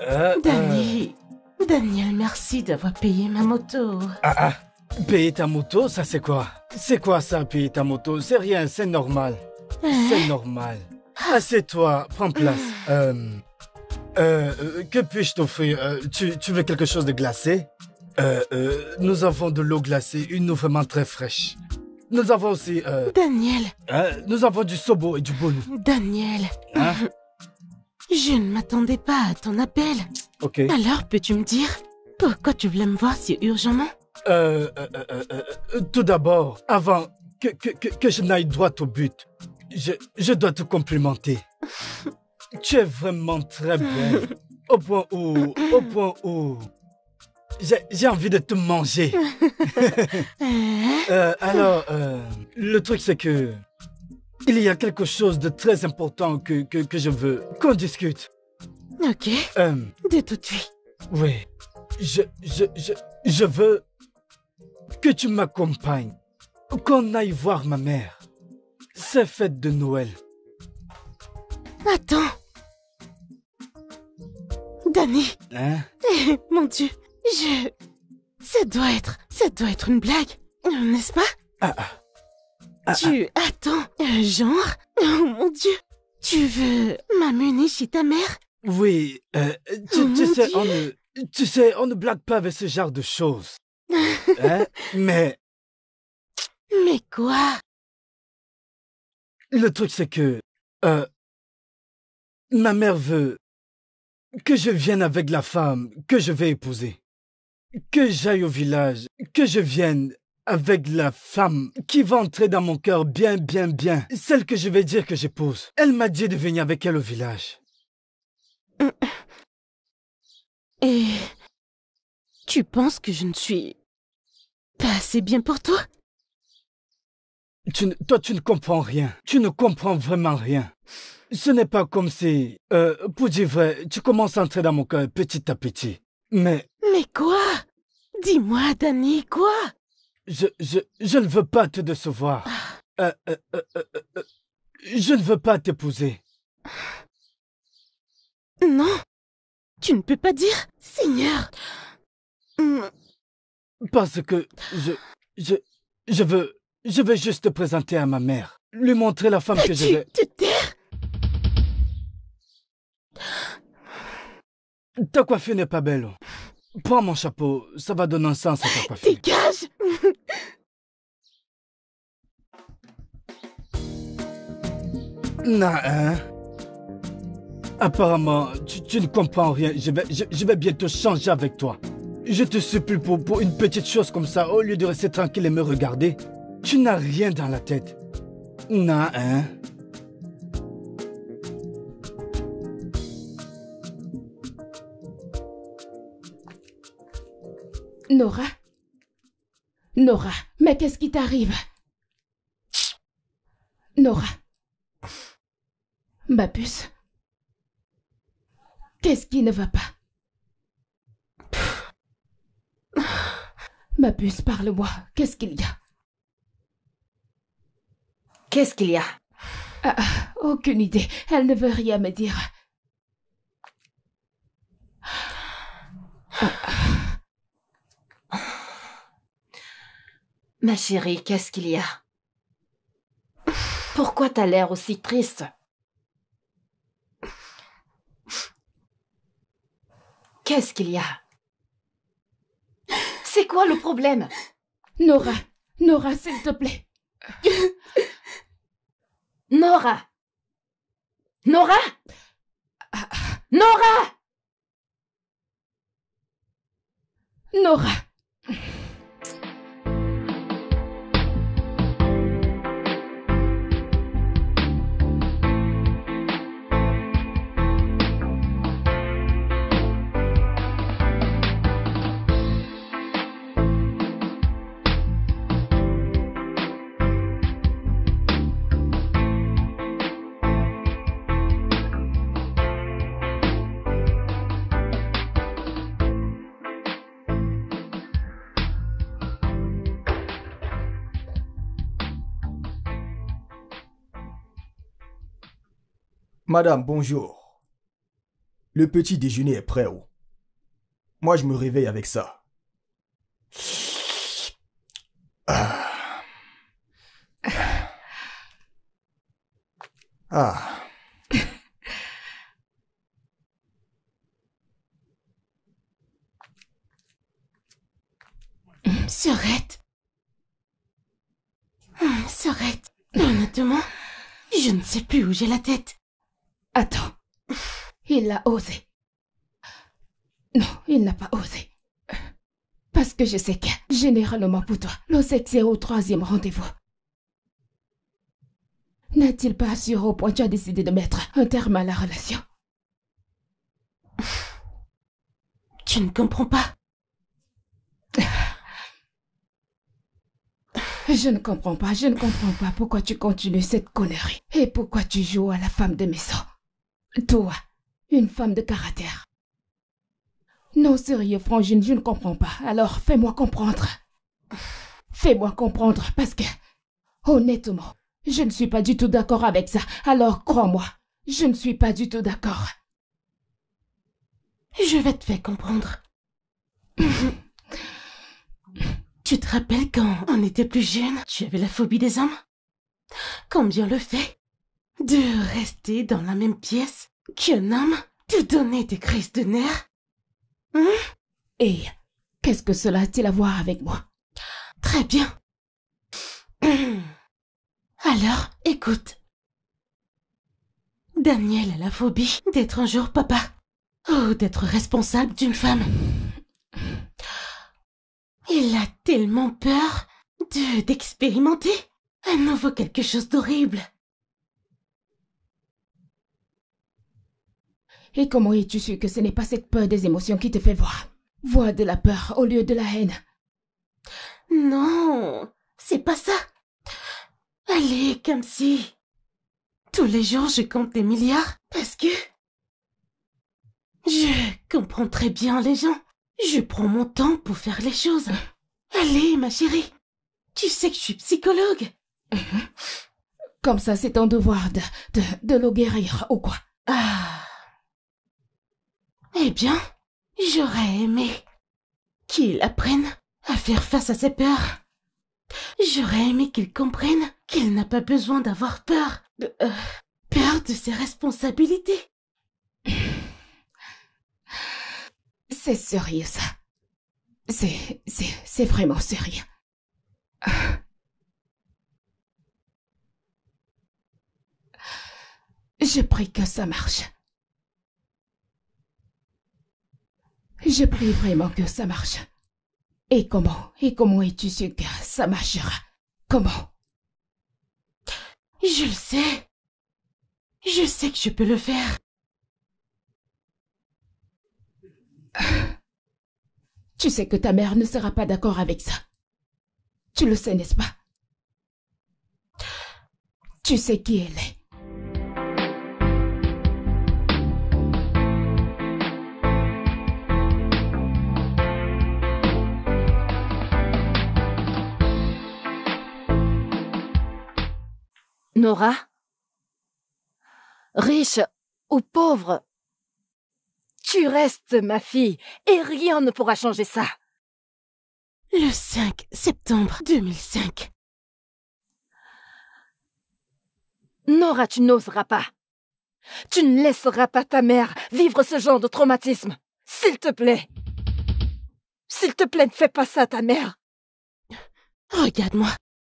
Daniel, merci d'avoir payé ma moto. Payer ta moto, ça c'est quoi? C'est quoi ça, payer ta moto? C'est rien, c'est normal. C'est normal. Assieds-toi, prends place. Que puis-je t'offrir? Tu veux quelque chose de glacé? Nous avons de l'eau glacée, une eau vraiment très fraîche. Nous avons aussi... Daniel. Nous avons du sobo et du bolu. Daniel. Hein? Je ne m'attendais pas à ton appel. Ok. Alors, peux-tu me dire pourquoi tu voulais me voir si urgemment? Tout d'abord, avant que je n'aille droit au but, je dois te complimenter. Tu es vraiment très belle. Au point où j'ai envie de te manger. Alors, le truc c'est que il y a quelque chose de très important que je veux qu'on discute. Ok. De tout de suite. Oui. Je veux que tu m'accompagnes, qu'on aille voir ma mère. C'est fête de Noël. Attends. Danny. Hein? Mon Dieu. Ça doit être une blague, n'est-ce pas? Attends, genre? Oh mon Dieu. Tu veux m'amener chez ta mère? Oui, tu sais, on ne blague pas avec ce genre de choses. Hein? Mais quoi? le truc c'est que ma mère veut que je vienne avec la femme que je vais épouser. Que j'aille au village, que je vienne avec la femme qui va entrer dans mon cœur bien. Celle que je vais dire que j'épouse. Elle m'a dit de venir avec elle au village. Et tu penses que je ne suis pas assez bien pour toi? Toi, tu ne comprends rien. Tu ne comprends vraiment rien. Ce n'est pas comme si, pour dire vrai, tu commences à entrer dans mon cœur petit à petit. Mais quoi? Dis-moi, Danny, quoi? Je ne veux pas te décevoir. Je ne veux pas t'épouser. Non, tu ne peux pas dire, Seigneur. Parce que je veux juste te présenter à ma mère. Lui montrer la femme que je vais... Tu taire? Ta coiffure n'est pas belle. Prends mon chapeau, ça va donner un sens à ta coiffure. Dégage! Non, hein? Apparemment, tu ne comprends rien. Je vais bientôt changer avec toi. Je te supplie pour une petite chose comme ça, au lieu de rester tranquille et me regarder. Tu n'as rien dans la tête. Non, hein? Nora, mais qu'est-ce qui t'arrive? Nora. Ma puce. Qu'est-ce qui ne va pas? Ma puce, parle-moi. Qu'est-ce qu'il y a? Qu'est-ce qu'il y a? Aucune idée. Elle ne veut rien me dire. Ma chérie, qu'est-ce qu'il y a? Pourquoi t'as l'air aussi triste? Qu'est-ce qu'il y a? C'est quoi le problème? Nora, s'il te plaît. Nora! Nora! Nora! Nora! Madame, bonjour. Le petit déjeuner est prêt, oh. Moi, je me réveille avec ça. Ah. Ah. Sorette. Sorette. Honnêtement, je ne sais plus où j'ai la tête. Attends. Il a osé. Non, il n'a pas osé. Parce que je sais que, généralement pour toi, le sexe est au 3e rendez-vous. N'a-t-il pas assuré au point que tu as décidé de mettre un terme à la relation? Tu ne comprends pas. Je ne comprends pas pourquoi tu continues cette connerie. Et pourquoi tu joues à la femme de maison. Toi, une femme de caractère. Non, sérieux, Frangine, je ne comprends pas. Alors, fais-moi comprendre. Fais-moi comprendre, parce que, honnêtement, je ne suis pas du tout d'accord avec ça. Alors, crois-moi, je ne suis pas du tout d'accord. Je vais te faire comprendre. Tu te rappelles quand on était plus jeune, tu avais la phobie des hommes? Combien le fait de rester dans la même pièce qu'un homme te donnait des crises de nerfs? Et qu'est-ce que cela a-t-il à voir avec moi? Très bien. Alors, écoute. Daniel a la phobie d'être un jour papa, ou d'être responsable d'une femme. Il a tellement peur d'expérimenter à nouveau quelque chose d'horrible. Et comment es-tu sûr que ce n'est pas cette peur des émotions qui te fait voir de la peur au lieu de la haine? Non, c'est pas ça. Allez, comme si... Tous les jours, je compte des milliards parce que... Je comprends très bien les gens. Je prends mon temps pour faire les choses. Allez, ma chérie. Tu sais que je suis psychologue. Comme ça, c'est ton devoir de le guérir, ou quoi? Ah. Eh bien, j'aurais aimé qu'il apprenne à faire face à ses peurs. J'aurais aimé qu'il comprenne qu'il n'a pas besoin d'avoir peur. Peur de ses responsabilités. C'est sérieux, ça. C'est vraiment sérieux. Je prie que ça marche. Je prie vraiment que ça marche. Et comment es-tu sûr que ça marchera? Comment? Je le sais. Je sais que je peux le faire. Tu sais que ta mère ne sera pas d'accord avec ça. Tu le sais, n'est-ce pas? Tu sais qui elle est. Nora? Riche ou pauvre, tu restes ma fille et rien ne pourra changer ça. Le 5 septembre 2005. Nora, tu n'oseras pas. Tu ne laisseras pas ta mère vivre ce genre de traumatisme. S'il te plaît. S'il te plaît, ne fais pas ça à ta mère. Regarde-moi.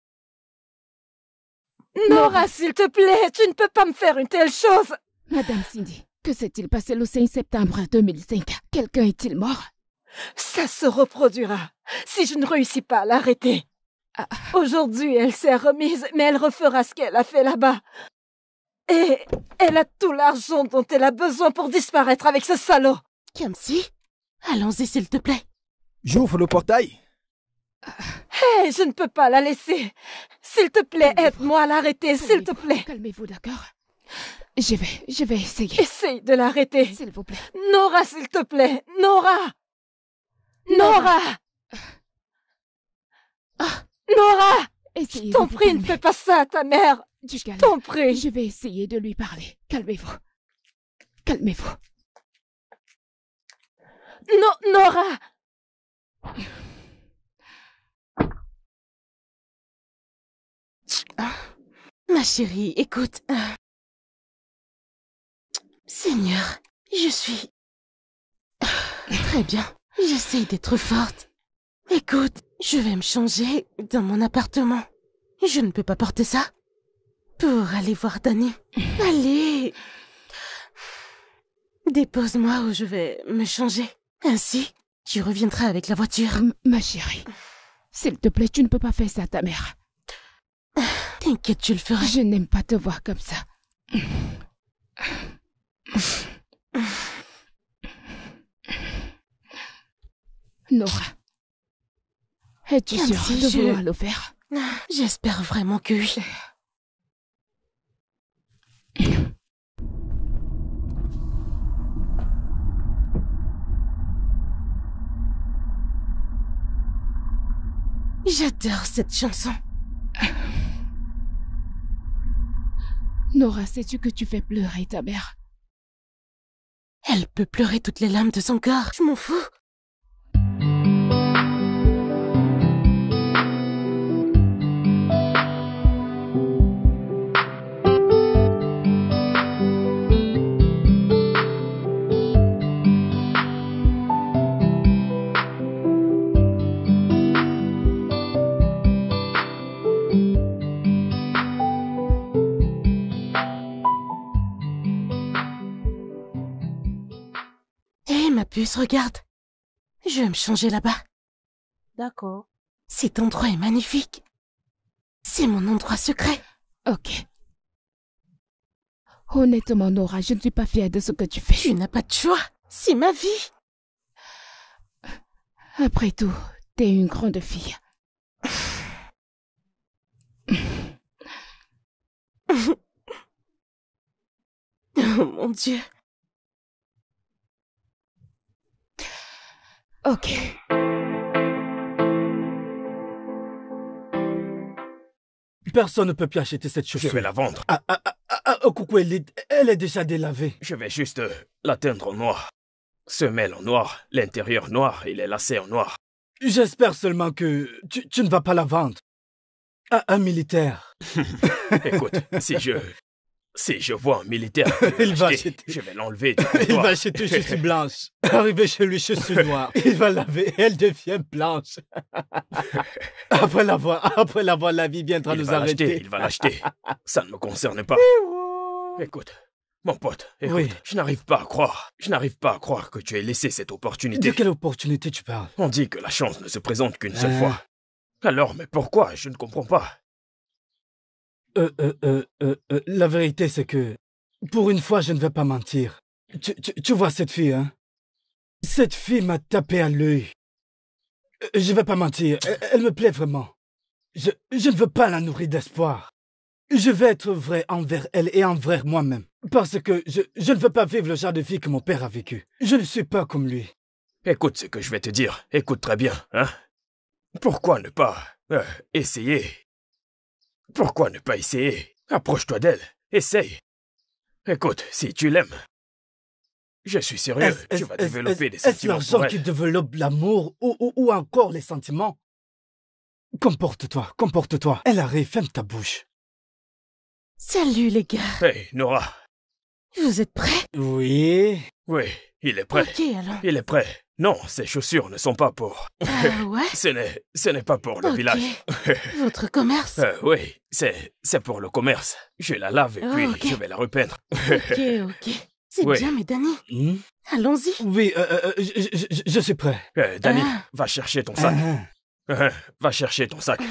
Nora, s'il te plaît, tu ne peux pas me faire une telle chose. Madame Cindy, que s'est-il passé le 5 septembre 2005? Quelqu'un est-il mort? Ça se reproduira si je ne réussis pas à l'arrêter. Aujourd'hui, elle s'est remise, mais elle refera ce qu'elle a fait là-bas. Et elle a tout l'argent dont elle a besoin pour disparaître avec ce salaud. Kamsi, allons-y s'il te plaît. J'ouvre le portail. Hé, je ne peux pas la laisser. S'il te plaît, aide-moi à l'arrêter, s'il te plaît. Calmez-vous, d'accord? Je vais essayer. Essaye de l'arrêter. S'il vous plaît. Nora, s'il te plaît. Nora! Nora! Nora! Essayez Je t'en de vous prie, ne calmer. fais pas ça à ta mère. Du calme. T'en prie. Je vais essayer de lui parler. Calmez-vous. Calmez-vous. Non, Nora! Ma chérie, écoute. Seigneur, je suis... Très bien, j'essaye d'être forte. Écoute, je vais me changer dans mon appartement. Je ne peux pas porter ça. Pour aller voir Danny. Allez. Dépose-moi où je vais me changer. Ainsi, tu reviendras avec la voiture. Ma chérie, s'il te plaît, tu ne peux pas faire ça à ta mère. T'inquiète, je le ferai. Je n'aime pas te voir comme ça. Nora, es-tu Comme sûre si de je- vouloir le faire? J'espère vraiment que oui. J'adore cette chanson. Nora, sais-tu que tu fais pleurer ta mère? Elle peut pleurer toutes les larmes de son corps. Je m'en fous. Hé, ma puce, regarde. Je vais me changer là-bas. D'accord. Cet endroit est magnifique. C'est mon endroit secret. Ok. Honnêtement, Nora, je ne suis pas fière de ce que tu fais. Tu n'as pas de choix. C'est ma vie. Après tout, t'es une grande fille. Oh mon Dieu. Ok. Personne ne peut plus acheter cette Je chaussure. vais la vendre. Coucou, elle est déjà délavée. Je vais juste la teindre en noir. Semelle en noir, l'intérieur noir et les lacets en noir. J'espère seulement que tu ne vas pas la vendre. À un militaire. Écoute, si je vois un militaire qui Il va l'acheter, acheter. je vais l'enlever du Il comptoir. va acheter chaussures blanches. Arrivé chez lui, chaussures noires. Il va laver, elle devient blanche. Après l'avoir, la vie viendra Il nous va l'acheter, arrêter. il va l'acheter. Ça ne me concerne pas. Écoute, mon pote, écoute, Oui. je n'arrive pas à croire que tu aies laissé cette De opportunité. quelle opportunité tu parles? On dit que la chance ne se présente qu'une seule Ah. fois. Alors, mais pourquoi? Je ne comprends pas. La vérité, c'est que, pour une fois, je ne vais pas mentir. Tu vois cette fille, hein? Cette fille m'a tapé à l'œil. Je vais pas mentir, elle me plaît vraiment. Je ne veux pas la nourrir d'espoir. Je vais être vrai envers elle et envers moi-même. Parce que je ne veux pas vivre le genre de vie que mon père a vécu. Je ne suis pas comme lui. Écoute ce que je vais te dire. Écoute très bien, hein? Pourquoi ne pas essayer? Pourquoi ne pas essayer? Approche-toi d'elle. Essaye. Écoute, si tu l'aimes, je suis sérieux, tu vas développer des Est-ce sentiments l'argent pour qui elle. développe l'amour ou encore les sentiments? Comporte-toi. Elle arrive, ferme ta bouche. Salut les gars. Hey, Nora. Vous êtes prêts? Oui. Oui, il est prêt. Ok alors. Il est prêt. Non, ces chaussures ne sont pas pour... Ah ouais? Ce n'est pas pour le Ok. village. Votre commerce? Oui, c'est pour le commerce. Je la lave et puis Ok. je vais la repeindre. Ok. C'est Oui. bien, mais Danny, Hmm? allons-y. Oui, je suis prêt. Danny, Ah. va chercher ton sac. Va chercher ton sac.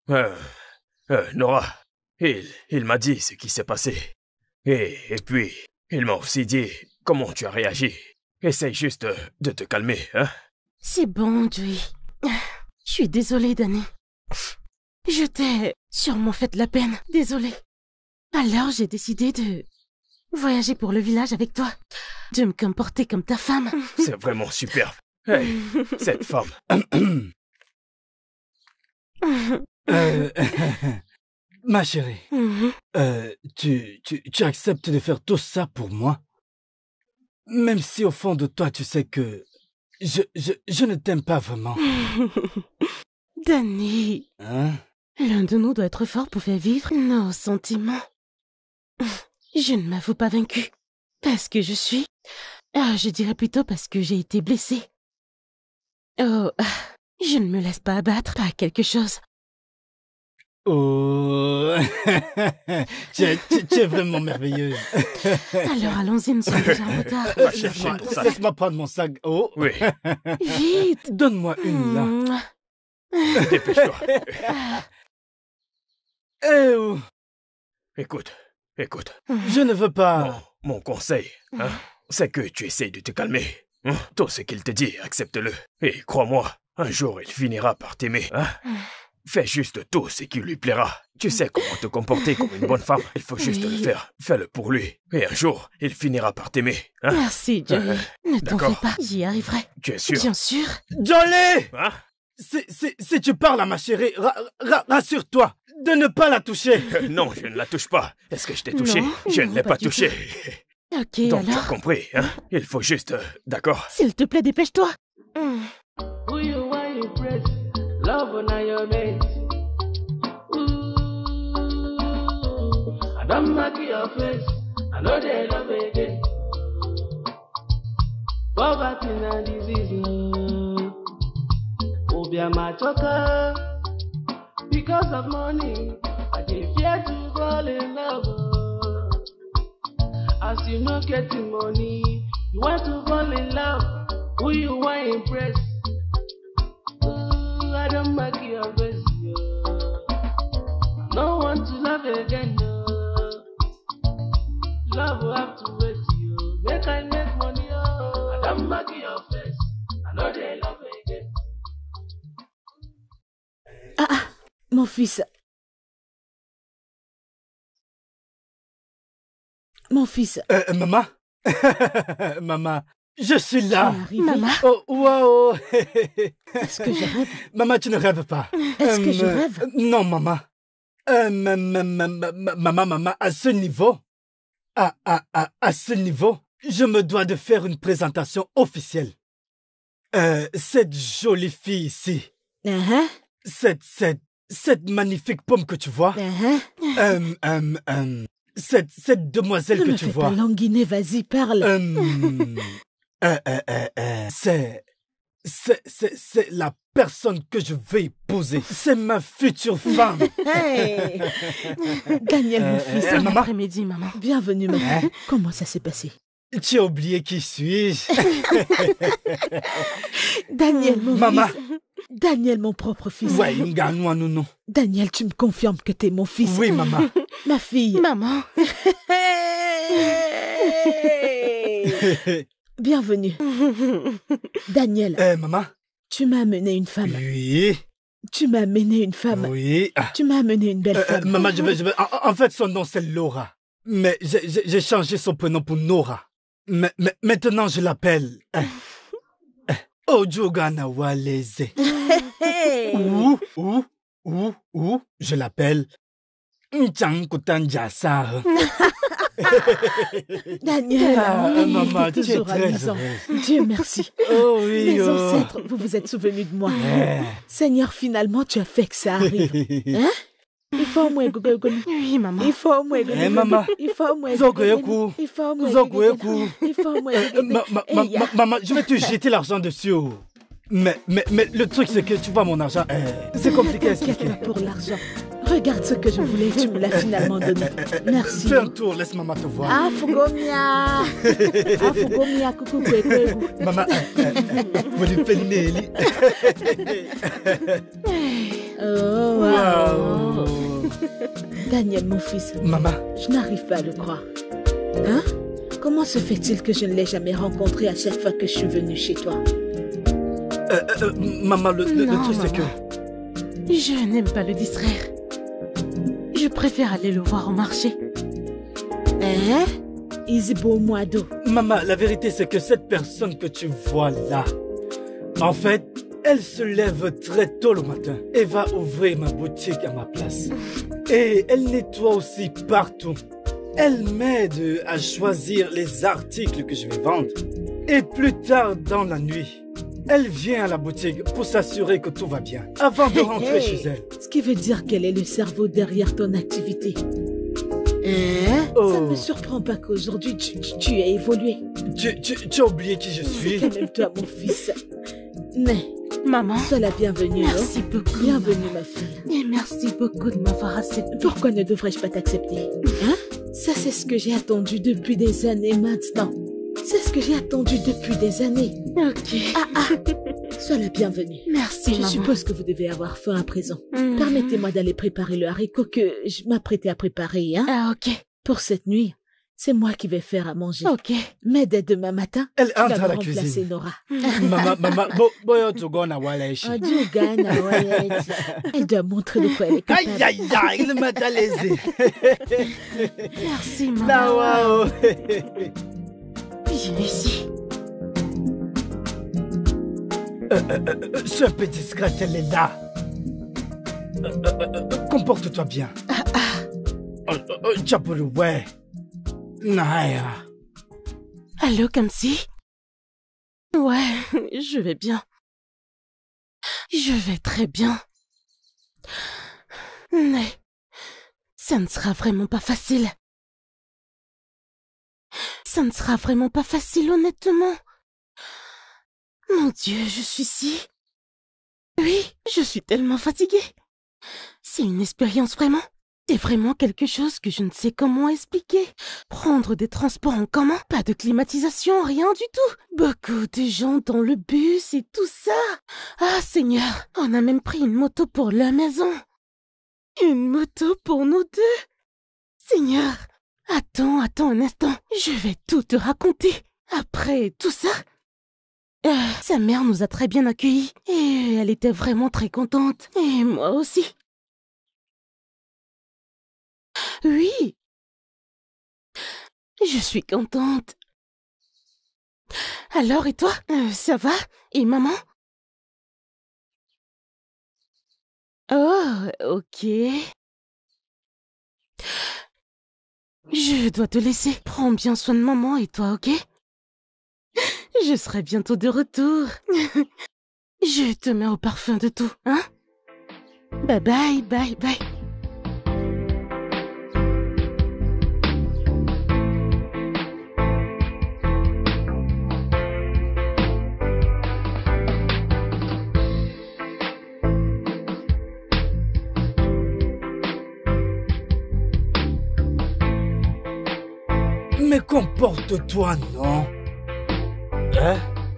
Nora, il m'a dit ce qui s'est passé. Et puis, il m'a aussi dit comment tu as réagi. Essaye juste de te calmer, hein? C'est bon, Joey. Je suis désolée, Danny. Je t'ai sûrement fait de la peine. Désolée. Alors, j'ai décidé de voyager pour le village avec toi. De me comporter comme ta femme. C'est vraiment superbe. Hey, cette femme. Ma chérie, Mhm. tu acceptes de faire tout ça pour moi? Même si au fond de toi, tu sais que je ne t'aime pas vraiment. Danny, Hein? l'un de nous doit être fort pour faire vivre nos sentiments. Je ne m'avoue pas vaincue. Parce que je suis... je dirais plutôt parce que j'ai été blessée. Oh, je ne me laisse pas abattre par quelque chose. Oh, tu es vraiment merveilleuse. Alors allons-y, nous sommes déjà en retard. Laisse-moi prendre mon sac. Oh, Oui, Vite. donne-moi une là. dépêche-toi. Eh oh, Écoute, je ne veux pas. mon conseil, c'est que tu essayes de te calmer. Tout ce qu'il te dit, accepte-le. Et crois-moi, un jour il finira par t'aimer. Fais juste tout ce qui lui plaira. Tu sais comment te comporter comme une bonne femme. Il faut juste le faire. Fais-le pour lui. Et un jour, il finira par t'aimer. Merci, Joey. Ne t'en fais D'accord. pas, j'y arriverai. Tu es sûr? Bien sûr. Jolie! Hein? Si tu parles à ma chérie, rassure-toi de ne pas la toucher. Non, je ne la touche pas. Est-ce que je t'ai touché? Non, Je non, ne l'ai pas pas du touché. Ok, Donc tu as alors. compris, hein? Il faut juste... D'accord? S'il te plaît, dépêche-toi. Who you want you press? Love on your mate. Ooh, I don't mark your face. I know they love again. Poverty and disease. Obia my choker. Because of money, I dey fear to fall in love. As you no getting money, you want to fall in love. Who you want impress? I don't make your face. No one to love again. Love will have to wait. Make I make money. I don't make your face. I know they love again. Mon fils. Mon fils. Maman? Maman, je suis là. Maman, Oh, wow. Est-ce que je rêve? Maman, tu ne rêves pas. Est-ce que je rêve? Non, maman. Maman, à ce niveau, à ce niveau, je me dois de faire une présentation officielle. Cette jolie fille ici, cette magnifique pomme que tu vois, cette demoiselle Ne que me tu fais vois, pas languiner, vas-y, parle. c'est la personne que je vais épouser. C'est ma future femme. Hey Daniel, mon fils. bon maman. après-midi, maman. Bienvenue, maman. Comment ça s'est passé? Tu as oublié qui suis-je? Daniel, mon Maman. fils. Daniel, mon propre fils. Ouais, Nganou, non. Daniel, tu me confirmes que t'es mon fils. Oui, maman. Ma fille. Maman. Bienvenue. Daniel, Maman? tu m'as amené une femme. Oui. Tu m'as amené une femme. Oui. Tu m'as amené une belle femme. Maman, je vais. En fait, son nom, c'est Laura. Mais j'ai changé son prénom pour Nora. Mais maintenant, je l'appelle Ojogana Waleze. Hey. Ou, je l'appelle Nchankutanjasa. Daniel, Maman, t'es tu es toujours très amusant. heureuse. Dieu merci. Oh oui, Mes oh. ancêtres, vous vous êtes souvenus de moi. Seigneur, finalement, tu as fait que ça arrive. Hein? Il faut au moins Oui, maman. Il faut au moins maman. Il faut au moins Zogoyeku. Il faut au moins Zogoyeku. Il faut au moins Maman, je vais te jeter l'argent dessus. Oh. Mais le truc, c'est que tu vois mon argent. C'est compliqué à expliquer. T'inquiète pas pour l'argent. Regarde ce que je voulais, tu me l'as finalement donné. Merci. Fais un tour, laisse maman te voir. Ah, Fugomia. Ah, Fugomia, coucou, coucou. Maman, vous lui faites Nelly. Oh, wow. Daniel, mon fils, Maman, je n'arrive pas à le croire. Hein? Comment se fait-il que je ne l'ai jamais rencontré à chaque fois que je suis venue chez toi? maman, le Non, truc, c'est que... maman. Je n'aime pas le distraire. Je préfère aller le voir au marché. Hein? Isibo Moado. Maman, la vérité, c'est que cette personne que tu vois là, en fait, elle se lève très tôt le matin et va ouvrir ma boutique à ma place. Et elle nettoie aussi partout. Elle m'aide à choisir les articles que je vais vendre. Et plus tard dans la nuit, Elle vient à la boutique pour s'assurer que tout va bien, avant de rentrer chez elle. Ce qui veut dire qu'elle est le cerveau derrière ton activité. Ça ne me surprend pas qu'aujourd'hui tu aies évolué. Tu as oublié qui je suis. Calme-toi, mon fils. Mais, Maman, sois la bienvenue. merci beaucoup. Bienvenue, ma fille. Et merci beaucoup de m'avoir accepté. Pourquoi ne devrais-je pas t'accepter? Ça, c'est ce que j'ai attendu depuis des années maintenant. C'est ce que j'ai attendu depuis des années. Ok. Sois la bienvenue. Merci, Je maman. suppose que vous devez avoir faim à présent. Permettez-moi d'aller préparer le haricot que je m'apprêtais à préparer, hein. Ah, ok. Pour cette nuit, c'est moi qui vais faire à manger. Ok. Mais dès demain matin, Elle tu vas entre me à la remplacer cuisine. Nora. Maman, boyo to go na walaishi. Oh, Dieu, Ghana, ouais, elle doit montrer de quoi elle est capable. Aïe, aïe, aïe, il m'a dalaisé. Merci, maman. Là, waouh. Viens ici. Sois un peu discrète, elle est là. Comporte-toi bien. Tchapulu, ouais. Naya. Allô, Kamsi? Ouais, je vais bien. Je vais très bien. Mais ça ne sera vraiment pas facile. Ça ne sera vraiment pas facile, honnêtement. Mon Dieu, je suis si... Oui, je suis tellement fatiguée. C'est une expérience vraiment. C'est vraiment quelque chose que je ne sais comment expliquer. Prendre des transports en commun, pas de climatisation, rien du tout. Beaucoup de gens dans le bus et tout ça. Ah Seigneur, on a même pris une moto pour la maison. Une moto pour nous deux. Seigneur, attends un instant. Je vais tout te raconter. Après tout ça... sa mère nous a très bien accueillis et elle était vraiment très contente. Et moi aussi. Oui. Je suis contente. Alors, et toi? Ça va? Et maman? Oh, ok. Je dois te laisser. Prends bien soin de maman et toi, ok? Je serai bientôt de retour. Je te mets au parfum de tout, hein? Bye bye, bye bye. Mais comporte-toi, non? Hein?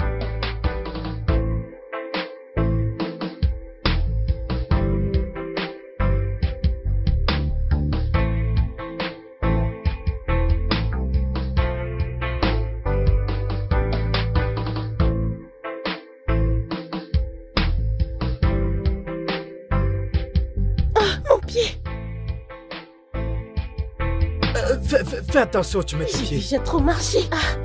Mon pied! Fais attention, tu mets tes J'ai pieds. déjà trop marché. Ah.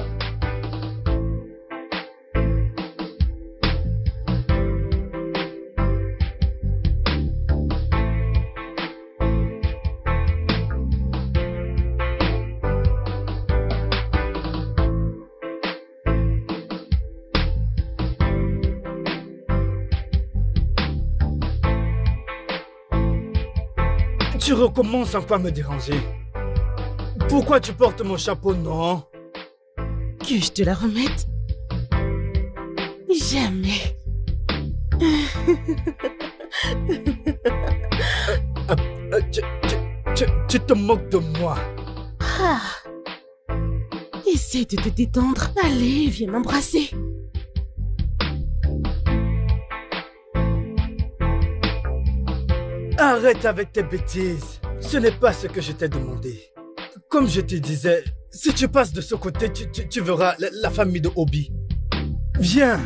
Tu recommences encore à me déranger. Pourquoi tu portes mon chapeau, non? Que je te la remette? Jamais. Tu te moques de moi. Ah. Essaie de te détendre. Allez, viens m'embrasser. Arrête avec tes bêtises. Ce n'est pas ce que je t'ai demandé. Comme je te disais, si tu passes de ce côté, tu verras la famille de Obi. Viens.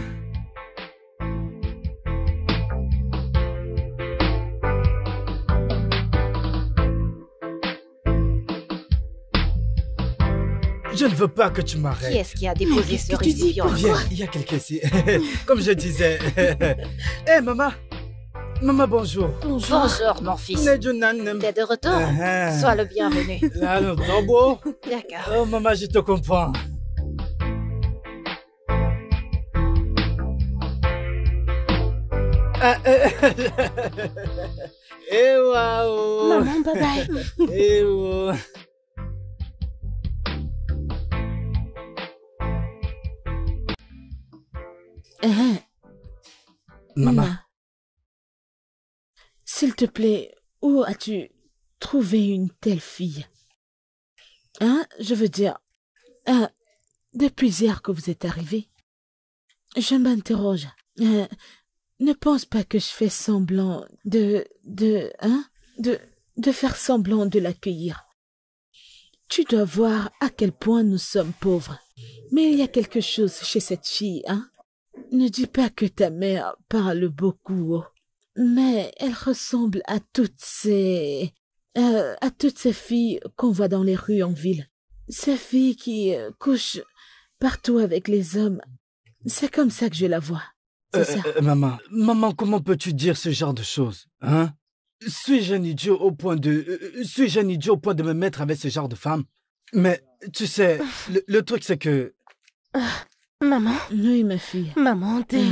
Je ne veux pas que tu m'arrêtes. Qui est-ce qui a déposé qu'est-ce ce que tu dis? récipient? Viens, il y a quelqu'un ici. Comme je disais. Hé, maman. Maman, bonjour. Bonjour, mon fils. T'es de T'es de retour? Sois le bienvenu. D'accord. D'accord. Oh, maman, je te comprends. Eh waouh. Maman, bye bye. Eh oh. Maman. Nina, s'il te plaît, où as-tu trouvé une telle fille? Hein? Je veux dire, depuis hier que vous êtes arrivé, je m'interroge. Ne pense pas que je fais semblant de faire semblant de l'accueillir. Tu dois voir à quel point nous sommes pauvres. Mais il y a quelque chose chez cette fille, hein? Ne dis pas que ta mère parle beaucoup, oh. Mais elle ressemble à toutes ces filles qu'on voit dans les rues en ville. Ces filles qui couchent partout avec les hommes. C'est comme ça que je la vois. C'est ça. Maman, comment peux-tu dire ce genre de choses, hein? Suis-je un idiot au point de me mettre avec ce genre de femme? Mais, tu sais, le truc c'est que... Maman? Oui, ma fille. Maman, t'es...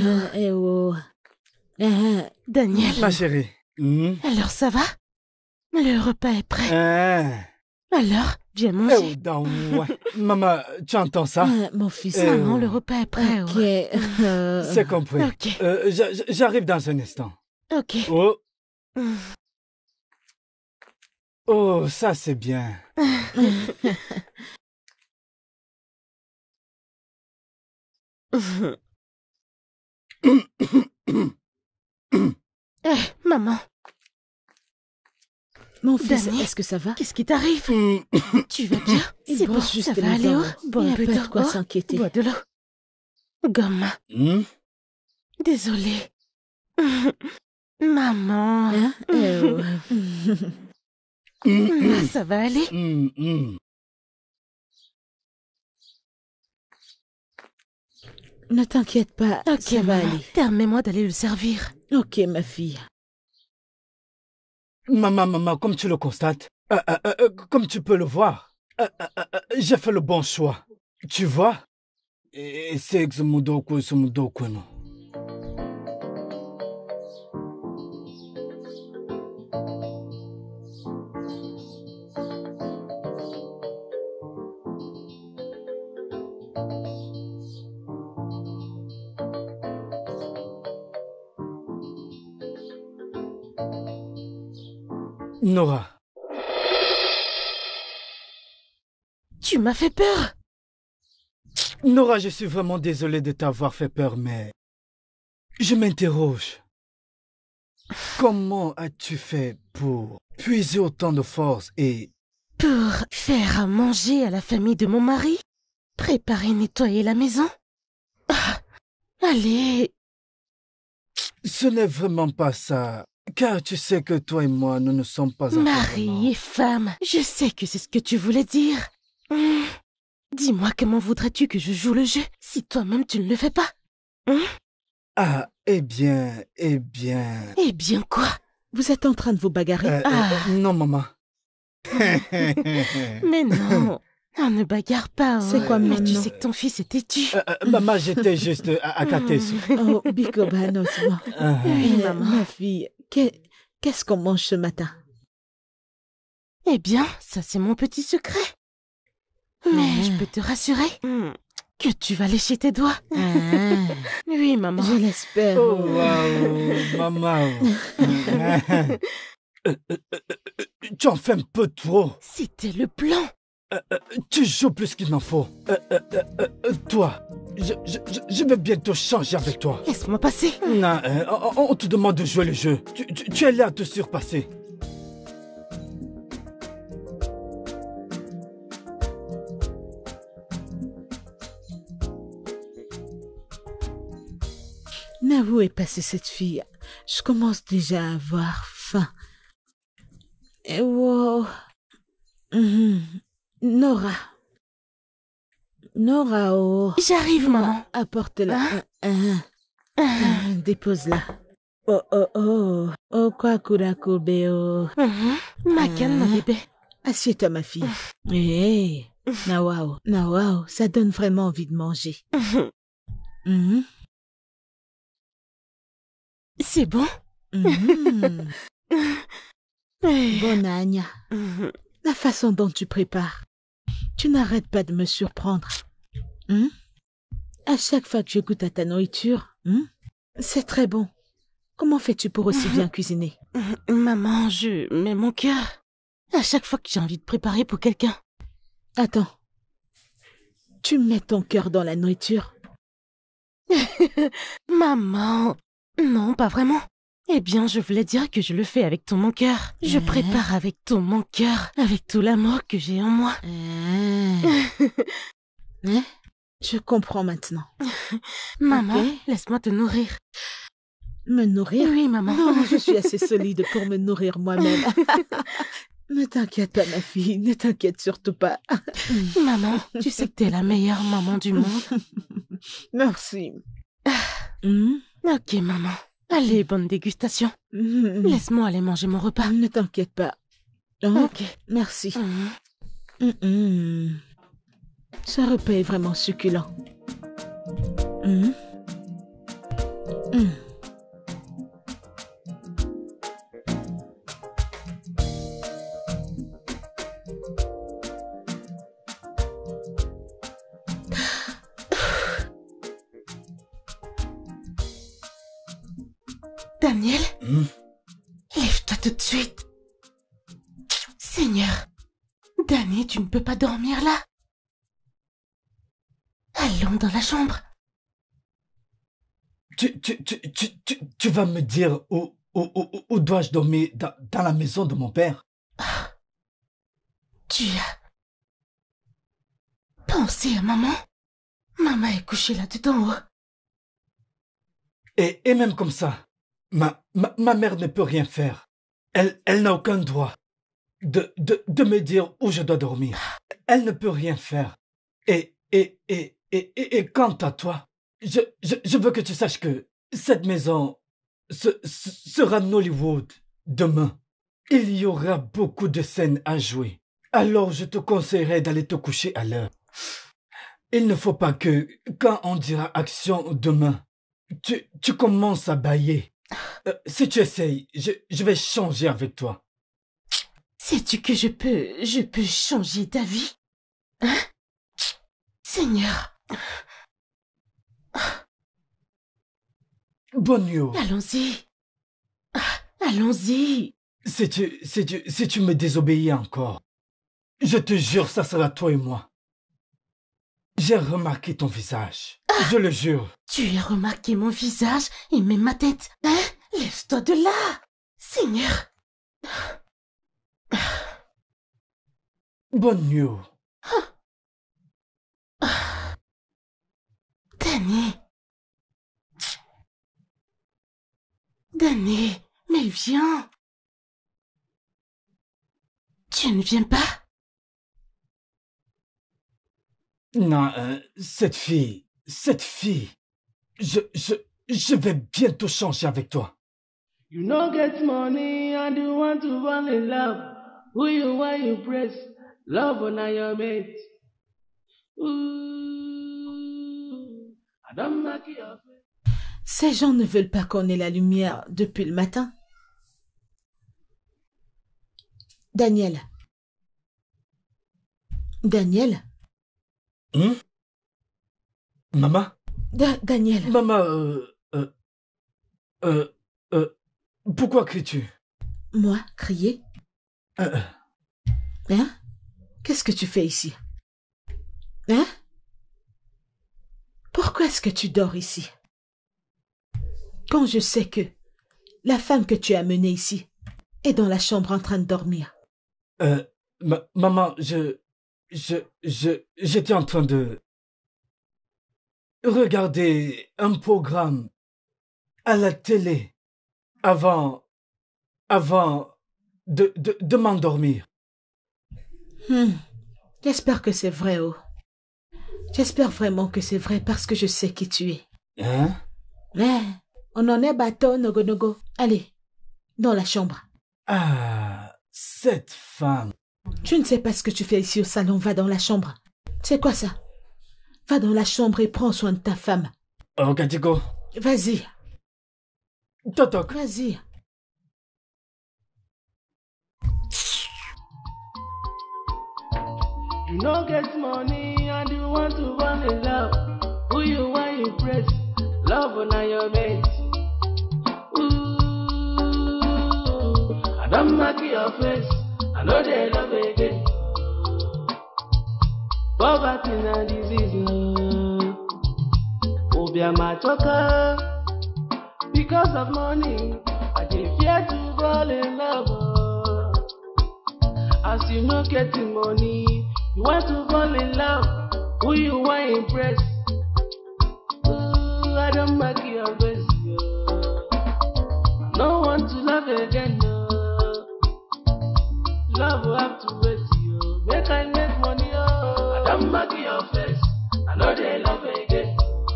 Daniel. Ma chérie. Alors, ça va? Le repas est prêt. Alors, viens manger. Maman, tu entends ça? Mon fils. Maman, le repas est prêt. Ok. C'est compris. Ok. J'arrive dans un instant. Ok. Oh. Oh, ça c'est bien. Maman. Mon fils, Daniel, est-ce que ça va? Qu'est-ce qui t'arrive? Tu vas bien? C'est bon, juste ça va aller où? Bon, il n'y a pas de quoi s'inquiéter. Bois de l'eau. Gomme. Désolée. Maman. Hein? Ça va aller? Ne t'inquiète pas, Ok, ça va maman. aller. Permets-moi d'aller le servir. Ok, ma fille. Maman, comme tu le constates, comme tu peux le voir, j'ai fait le bon choix. Tu vois? Et c'est Xumudoku. Nora. Tu m'as fait peur. Nora, je suis vraiment désolé de t'avoir fait peur, mais je m'interroge. Comment as-tu fait pour puiser autant de force et... Pour faire à manger à la famille de mon mari? Préparer, nettoyer la maison? Allez. Ce n'est vraiment pas ça. Car tu sais que toi et moi, nous ne sommes pas... Mari et femme, je sais que c'est ce que tu voulais dire. Dis-moi, comment voudrais-tu que je joue le jeu si toi-même tu ne le fais pas? Eh bien... Eh bien quoi? Vous êtes en train de vous bagarrer? Non, maman. Mais non, on ne bagarre pas. C'est quoi Mais maintenant? tu sais que ton fils est têtu. Maman, j'étais juste à côté. Oh, Bikobanos, moi. Oui, maman. Ma fille, qu'est-ce qu'on mange ce matin? Eh bien, ça c'est mon petit secret. Mais je peux te rassurer que tu vas lécher tes doigts. Oui, maman. Je l'espère. Oh, waouh, maman. Tu en fais un peu trop. C'était le plan. Tu joues plus qu'il n'en faut. Toi, je vais bientôt changer avec toi. Laisse-moi passer. Non, on te demande de jouer le jeu. Tu es là à te surpasser. Mais où est passée cette fille? Je commence déjà à avoir faim. Et wow. Nora, oh. J'arrive, maman. Apporte-la. Dépose-la. Oh, quoi, kurakubeo. Ma canne, mon bébé. Assieds-toi, ma fille. Hé, Nawao, ça donne vraiment envie de manger. C'est bon? Bonne Anya, la façon dont tu prépares, tu n'arrêtes pas de me surprendre. À chaque fois que je goûte à ta nourriture, c'est très bon. Comment fais-tu pour aussi bien cuisiner? Maman, je mets mon cœur à chaque fois que j'ai envie de préparer pour quelqu'un. Attends, tu mets ton cœur dans la nourriture? Maman, non, pas vraiment. Eh bien, je voulais dire que je le fais avec tout mon cœur. Je prépare avec tout mon cœur, avec tout l'amour que j'ai en moi. Je comprends maintenant. Maman, Ok. laisse-moi te nourrir. Me nourrir? Oui, maman. Non, je suis assez solide pour me nourrir moi-même. Ne t'inquiète pas, ma fille, ne t'inquiète surtout pas. Maman, tu sais que t'es la meilleure maman du monde. Merci. Ok, maman. Allez, bonne dégustation. Laisse-moi aller manger mon repas. Ne t'inquiète pas. Oh, Ok. merci. Ce repas est vraiment succulent. Daniel, lève-toi tout de suite. Seigneur, Danny, tu ne peux pas dormir là. Allons dans la chambre. Tu vas me dire où dois-je dormir dans la maison de mon père? Tu as pensé à maman? Maman est couchée là-dedans. Et même comme ça, ma mère ne peut rien faire. Elle n'a aucun droit de me dire où je dois dormir. Elle ne peut rien faire. Et quant à toi, je veux que tu saches que cette maison sera Nollywood demain. Il y aura beaucoup de scènes à jouer. Alors je te conseillerais d'aller te coucher à l'heure. Il ne faut pas que, quand on dira action demain, tu commences à bâiller. Si tu essayes, je vais changer avec toi. Sais-tu que je peux changer ta vie? Hein? Seigneur. Bonne nuit. Allons-y. Allons-y. Si tu me désobéis encore, je te jure, ça sera toi et moi. J'ai remarqué ton visage. Je le jure. Tu as remarqué mon visage et même ma tête. Hein? Lève-toi de là. Seigneur. Bonne nuit. Danny. Danny, mais viens. Tu ne viens pas? Non, cette fille, je vais bientôt changer avec toi. You no get money and you want to fall in love. Who you want you press? Love on your mate. Ooh, I don't make you up. Ces gens ne veulent pas qu'on ait la lumière depuis le matin. Daniel. Daniel? Maman? Daniel. Maman, pourquoi cries-tu? Moi, crier? Hein? Qu'est-ce que tu fais ici? Hein? Pourquoi est-ce que tu dors ici? Quand je sais que la femme que tu as menée ici est dans la chambre en train de dormir. Maman, j'étais en train de regarder un programme à la télé avant de m'endormir. J'espère que c'est vrai, oh. J'espère vraiment que c'est vrai parce que je sais qui tu es. Hein? On en est bateau, nogo. Allez, dans la chambre. Ah, cette femme. Tu ne sais pas ce que tu fais ici au salon, va dans la chambre. C'est quoi ça? Va dans la chambre et prends soin de ta femme. Oh, Katiko. Vas-y. Totok. Vas-y. You no get money and you want to fall in love. Who you want you press? Love on your mate. Ooh, I don't mark your face. I know they love again. Poverty and disease. Obia my choker. Because of money, I dey fear to fall in love. As you no getting money, you want to fall in love. Who you want impress? Ooh, I don't mark your face. I don't want to love again. Love will have to wait. Make I make money. I don't mark your face. I know they love again.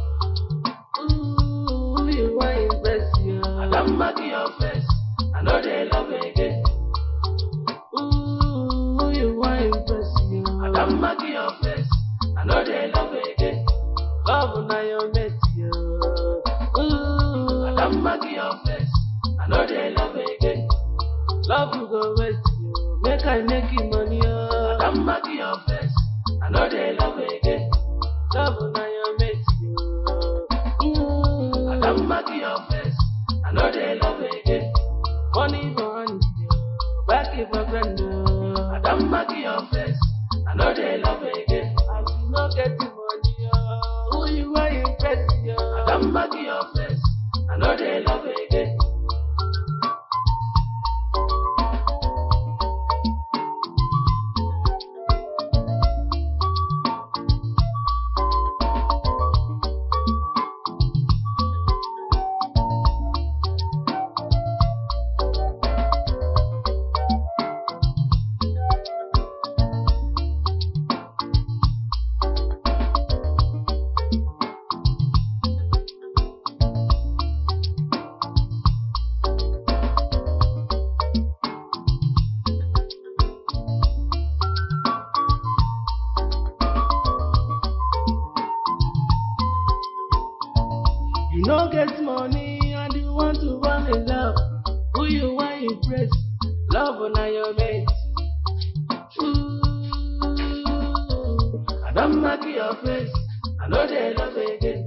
Ooh, who you want impress? I don't mark your face. I know they love again. Ooh, who you want impress? I don't mark your face. I know they love again. Love na your mate, yo. Ooh, I don't mark your face. I know they love again. Love will go wait, yo. Make I make you money, yo. I don't mark your face. I know they love again. Love na your mate, yo. Ooh, I don't mark your face. I know they love again. Money for hand, yo. Back if a friend, yo. I don't mark your face. I know they love again. As you no get the money, yo. Who you want impress, yo. I don't mark your face. I know they love again. You no get money and you want to fall in love. Who you want impress? Love on your mate. Ooh, I don't mark your face. I know they love again.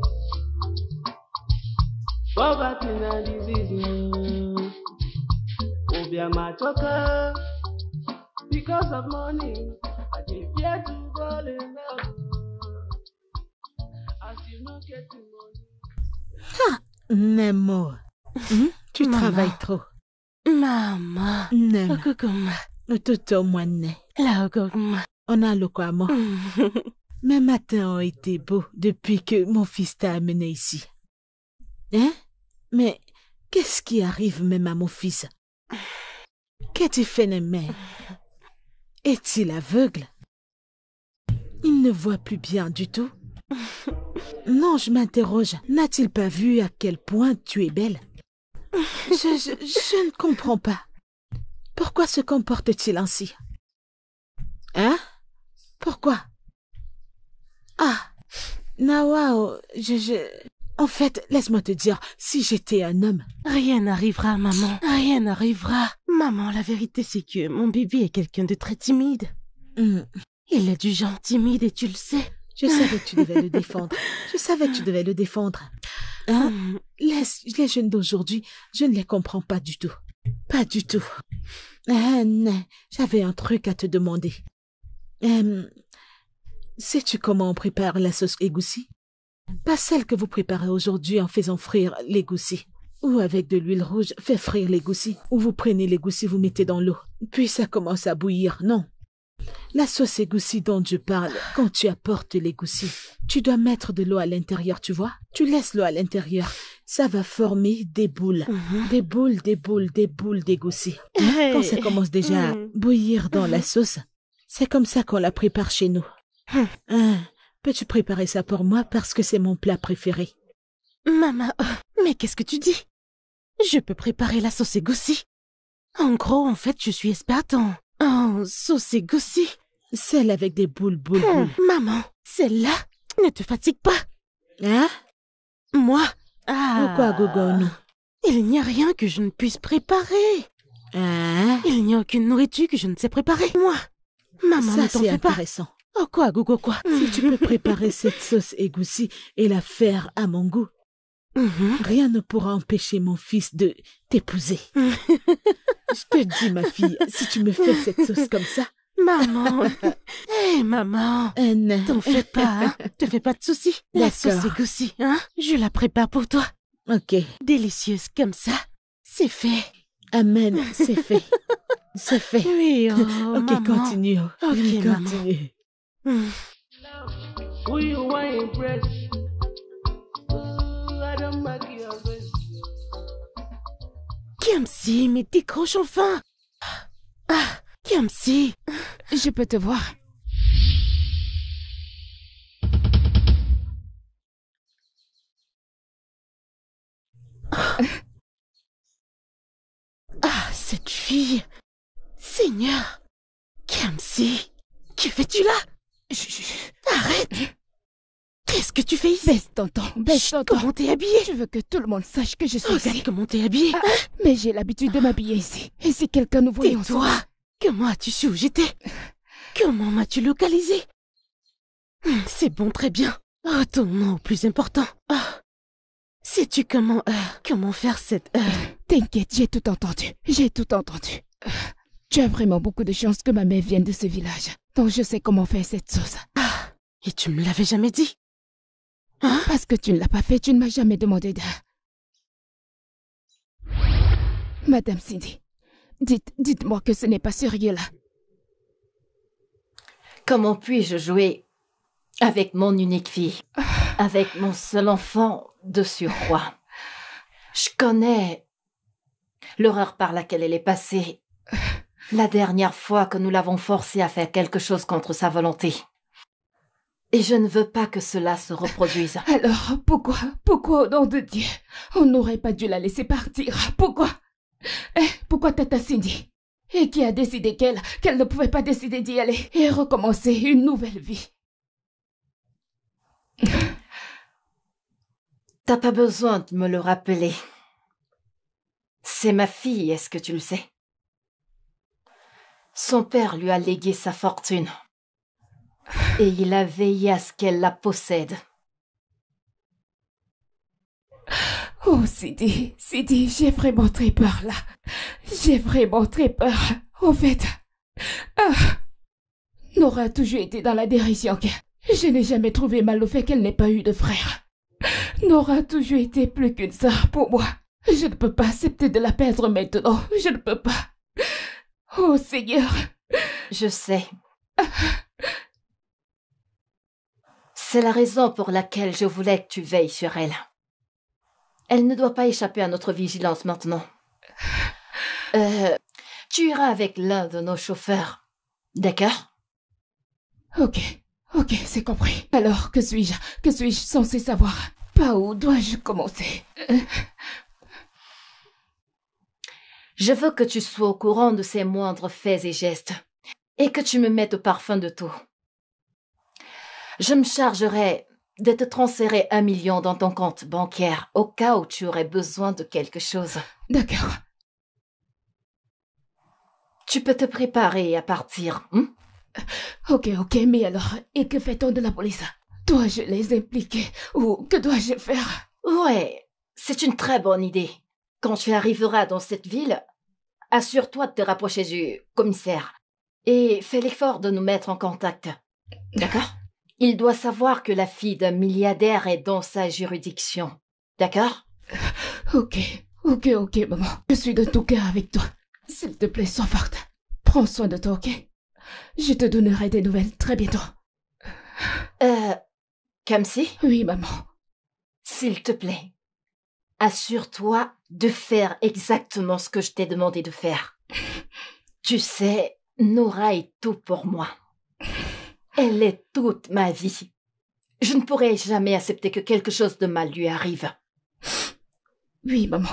Poverty and disease. Obia my choker. Because of money, I dey fear to fall in love. As you no get the money. Nemo. Tu Maman. travailles trop. Maman. Nemo. Okokoma. Toto moine. La okokoma. On a le quoi, moi. Mes matins ont été beaux depuis que mon fils t'a amené ici. Hein? Mais qu'est-ce qui arrive même à mon fils? Qu'as-tu fait, Némé? Est-il aveugle? Il ne voit plus bien du tout. Non, je m'interroge. N'a-t-il pas vu à quel point tu es belle? Je ne comprends pas. Pourquoi se comporte-t-il ainsi? Hein? Pourquoi? Ah, Nawao, En fait, laisse-moi te dire, si j'étais un homme... Rien n'arrivera, maman. Rien n'arrivera. Maman, la vérité, c'est que mon bébé est quelqu'un de très timide. Il est du genre timide et tu le sais. Je savais que tu devais le défendre. Je savais que tu devais le défendre. Hein? Les jeunes d'aujourd'hui, je ne les comprends pas du tout. Pas du tout. Non, j'avais un truc à te demander. Sais-tu comment on prépare la sauce égoussi? Pas celle que vous préparez aujourd'hui en faisant frire l'égoussi. Ou avec de l'huile rouge, fait frire l'égoussi. Ou vous prenez l'égoussi, vous mettez dans l'eau. Puis ça commence à bouillir. Non. La sauce égoussi dont je parle, quand tu apportes l'égoussi, tu dois mettre de l'eau à l'intérieur, tu vois? Tu laisses l'eau à l'intérieur. Ça va former des boules. Des boules d'égoussi. Quand ça commence déjà à bouillir dans la sauce, c'est comme ça qu'on la prépare chez nous. Peux-tu préparer ça pour moi parce que c'est mon plat préféré? Maman, mais qu'est-ce que tu dis? Je peux préparer la sauce égoussi. En gros, en fait, je suis experte en sauce égoussi. Celle avec des boules. Maman, celle-là, ne te fatigue pas. Hein? Moi, Pourquoi, Gogo, non? Il n'y a rien que je ne puisse préparer. Hein? Il n'y a aucune nourriture que je ne sais préparer. Moi, maman, Ça, ne t'en c'est fais pas. intéressant. Oh quoi, Gogo, quoi? Si tu peux préparer cette sauce égoussie et la faire à mon goût, rien ne pourra empêcher mon fils de t'épouser. Je te dis, ma fille, si tu me fais cette sauce comme ça... Maman, hé maman, t'en fais pas, hein? Te fais pas de soucis. La sauce égoussie, hein? Je la prépare pour toi. Ok. Délicieuse comme ça, c'est fait. Amen, c'est fait. C'est fait. Oui, oh, ok, maman. continue. Ok, maman. Continue. Who you want to impress? I don't make your best. Kiamsi, mais décroche enfin. Ah, Kiamsi. Je peux te voir. Ah, cette fille. Seigneur. Kiamsi, que fais-tu là? Arrête. Qu'est-ce que tu fais ici? Baisse ton ton, baisse ton ton. Comment t'es habillée? Je veux que tout le monde sache que je suis Regarde ici. comment t'es habillée. Mais j'ai l'habitude de m'habiller ici. Et si quelqu'un nous voyait ensemble... Tais-toi. Comment as-tu su où j'étais? Comment m'as-tu localisé? C'est bon, très bien. Retournons au plus important. Sais-tu comment faire cette... T'inquiète, j'ai tout entendu. J'ai tout entendu. Tu as vraiment beaucoup de chance que ma mère vienne de ce village. Donc je sais comment faire cette sauce. Et tu me l'avais jamais dit? Parce que tu ne l'as pas fait, tu ne m'as jamais demandé d'aide. Madame Cindy, dites-moi que ce n'est pas sérieux là. Comment puis-je jouer avec mon unique fille, avec mon seul enfant de surcroît? Je connais l'horreur par laquelle elle est passée la dernière fois que nous l'avons forcée à faire quelque chose contre sa volonté. Et je ne veux pas que cela se reproduise. Alors, pourquoi au nom de Dieu, on n'aurait pas dû la laisser partir? Pourquoi? Pourquoi Tata Cindy? Et qui a décidé qu'elle ne pouvait pas décider d'y aller et recommencer une nouvelle vie? T'as pas besoin de me le rappeler. C'est ma fille, est-ce que tu le sais? Son père lui a légué sa fortune. Et il a veillé à ce qu'elle la possède. Oh, Cindy, j'ai vraiment très peur là. J'ai vraiment très peur. En fait, Nora a toujours été dans la dérision. Je n'ai jamais trouvé mal au fait qu'elle n'ait pas eu de frère. Nora a toujours été plus qu'une sœur pour moi. Je ne peux pas accepter de la perdre maintenant. Je ne peux pas. Oh, Seigneur. Je sais. C'est la raison pour laquelle je voulais que tu veilles sur elle. Elle ne doit pas échapper à notre vigilance maintenant. Tu iras avec l'un de nos chauffeurs. D'accord? Ok, c'est compris. Alors, que suis-je censée savoir? Par où dois-je commencer? Je veux que tu sois au courant de ses moindres faits et gestes, et que tu me mettes au parfum de tout. Je me chargerai de te transférer 1 million dans ton compte bancaire, au cas où tu aurais besoin de quelque chose. D'accord. Tu peux te préparer à partir, hein? Ok, mais alors, et que fait-on de la police? Dois-je les impliquer ou que dois-je faire? Ouais, c'est une très bonne idée. Quand tu arriveras dans cette ville, assure-toi de te rapprocher du commissaire et fais l'effort de nous mettre en contact. D'accord? Il doit savoir que la fille d'un milliardaire est dans sa juridiction. D'accord? Ok, maman. Je suis de tout cœur avec toi. S'il te plaît, sois forte. Prends soin de toi, ok? Je te donnerai des nouvelles très bientôt. Kamsi? Oui, maman. S'il te plaît, assure-toi de faire exactement ce que je t'ai demandé de faire. Tu sais, Nora est tout pour moi. Elle est toute ma vie. Je ne pourrai jamais accepter que quelque chose de mal lui arrive. Oui, maman.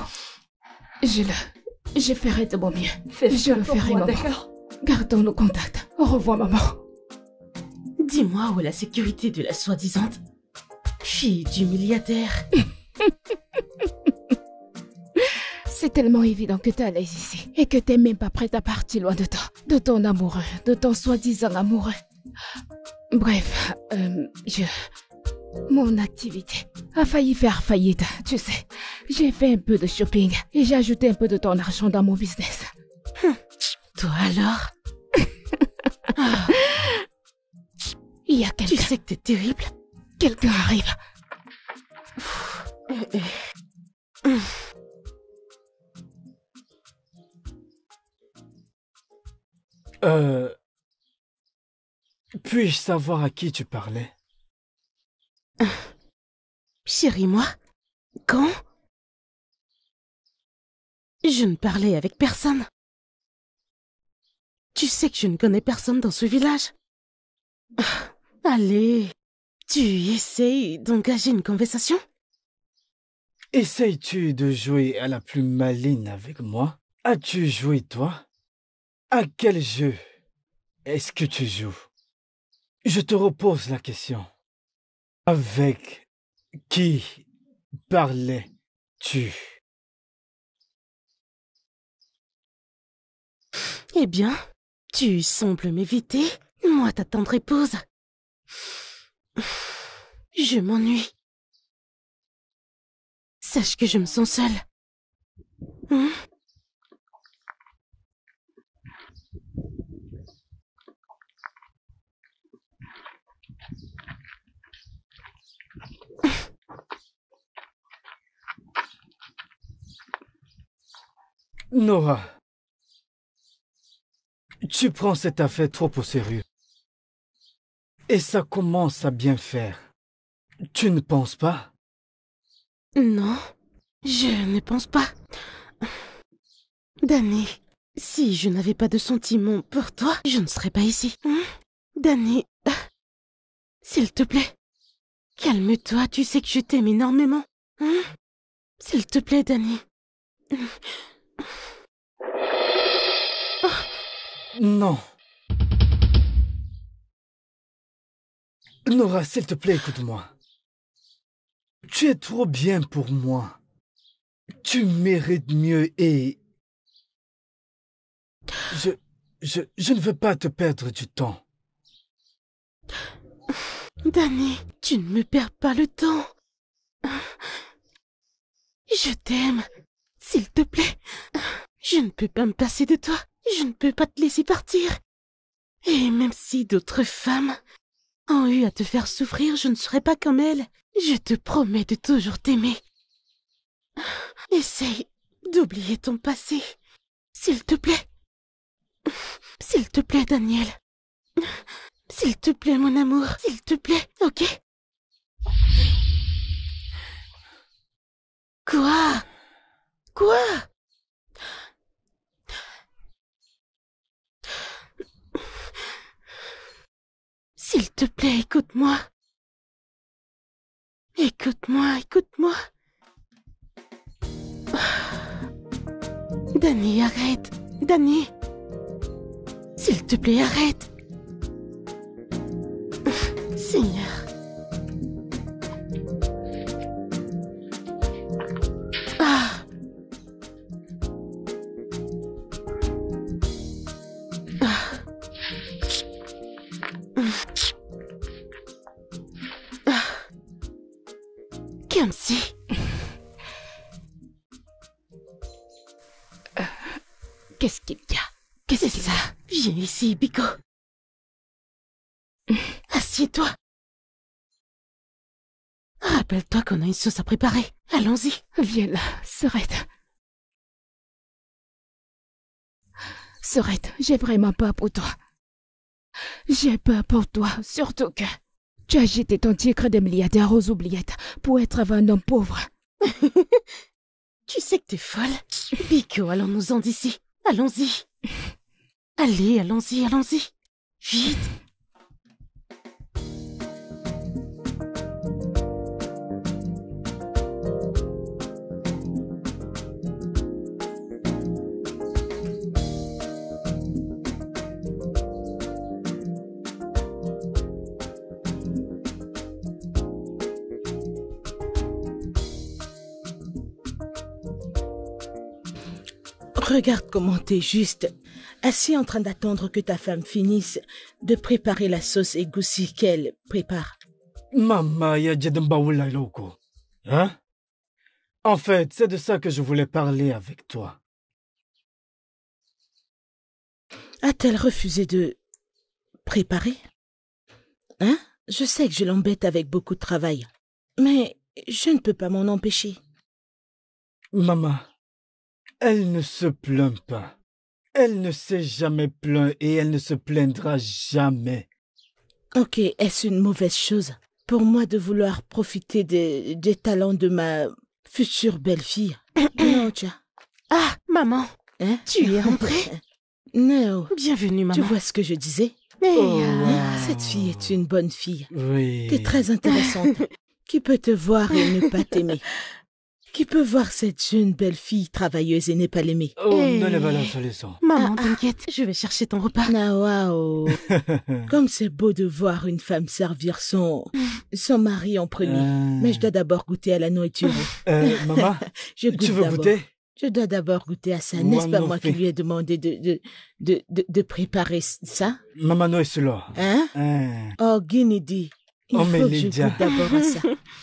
Je ferai de mon mieux. Je le ferai, maman. D'accord? Gardons nos contacts. Au revoir, maman. Dis-moi où est la sécurité de la soi-disante fille du milliardaire. C'est tellement évident que tu es à l'aise ici et que t'es même pas prête à partir loin de toi, de ton amoureux, de ton soi-disant amoureux. Bref, mon activité a failli faire faillite, tu sais. J'ai fait un peu de shopping et j'ai ajouté un peu de ton argent dans mon business. Toi alors? Il y a quelqu'un... Tu sais que t'es terrible. Quelqu'un arrive. Puis-je savoir à qui tu parlais? Chérie, moi? Quand? Je ne parlais avec personne. Tu sais que je ne connais personne dans ce village. Allez, tu essayes d'engager une conversation? Essayes-tu de jouer à la plus maligne avec moi? As-tu joué, toi? À quel jeu est-ce que tu joues? Je te repose la question. Avec qui parlais-tu? Eh bien, tu sembles m'éviter, moi ta tendre épouse. Je m'ennuie. Sache que je me sens seule. Nora, tu prends cette affaire trop au sérieux. Et ça commence à bien faire. Tu ne penses pas? Non, je ne pense pas. Danny, si je n'avais pas de sentiments pour toi, je ne serais pas ici. Danny, s'il te plaît, calme-toi, tu sais que je t'aime énormément. S'il te plaît, Danny. Non. Nora, s'il te plaît, écoute-moi. Tu es trop bien pour moi. Tu mérites mieux et... Je ne veux pas te perdre du temps. Danny, tu ne me perds pas le temps. Je t'aime. S'il te plaît. Je ne peux pas me passer de toi. Je ne peux pas te laisser partir. Et même si d'autres femmes ont eu à te faire souffrir, je ne serai pas comme elles. Je te promets de toujours t'aimer. Essaye d'oublier ton passé. S'il te plaît. S'il te plaît, Daniel. S'il te plaît, mon amour. S'il te plaît, ok? Quoi? Quoi? S'il te plaît, écoute-moi. Écoute-moi, écoute-moi. Danny, arrête. Danny. S'il te plaît, arrête. Seigneur. Comme si. Qu'est-ce qu'il y a? Qu'est-ce que c'est ça? Viens ici, Biko. Assieds-toi. Rappelle-toi qu'on a une sauce à préparer. Allons-y. Viens là, Sorette. Sorette, j'ai vraiment peur pour toi. J'ai peur pour toi, surtout que tu as jeté ton tigre de milliardaire aux oubliettes pour être avec un homme pauvre. Tu sais que t'es folle. Biko, allons-nous-en d'ici. Allons-y. Allez, allons-y, allons-y. Vite. Regarde comment t'es juste, assis en train d'attendre que ta femme finisse de préparer la sauce égoussie qu'elle prépare. Maman, ya jedembaoula loko. Hein? En fait, c'est de ça que je voulais parler avec toi. A-t-elle refusé de préparer? Hein? Je sais que je l'embête avec beaucoup de travail, mais je ne peux pas m'en empêcher. Maman, elle ne se plaint pas. Elle ne s'est jamais plaint et elle ne se plaindra jamais. Ok, est-ce une mauvaise chose pour moi de vouloir profiter des talents de ma future belle-fille? Non, tiens. Ah, maman, Hein? tu es rentrée? Non. Bienvenue, maman. Tu vois ce que je disais? Oh, Cette fille est une bonne fille. oui. T'es très intéressante. Qui peut te voir et ne pas t'aimer? Qui peut voir cette jeune belle fille travailleuse et ne pas l'aimer? Oh, Hey. non, les valeurs sur les sons. Maman, t'inquiète, je vais chercher ton repas. Ah, waouh! Comme c'est beau de voir une femme servir son mari en premier. Mais je dois d'abord goûter à la nourriture. Maman, Je goûte tu veux d'abord. goûter? Je dois d'abord goûter à ça. Moi, N'est-ce pas non moi fait. qui lui ai demandé de préparer ça? Maman, non, est là. Hein? Hein. Oh, Guinidi. Il Oh, faut mais que je Lydia. goûte d'abord à ça.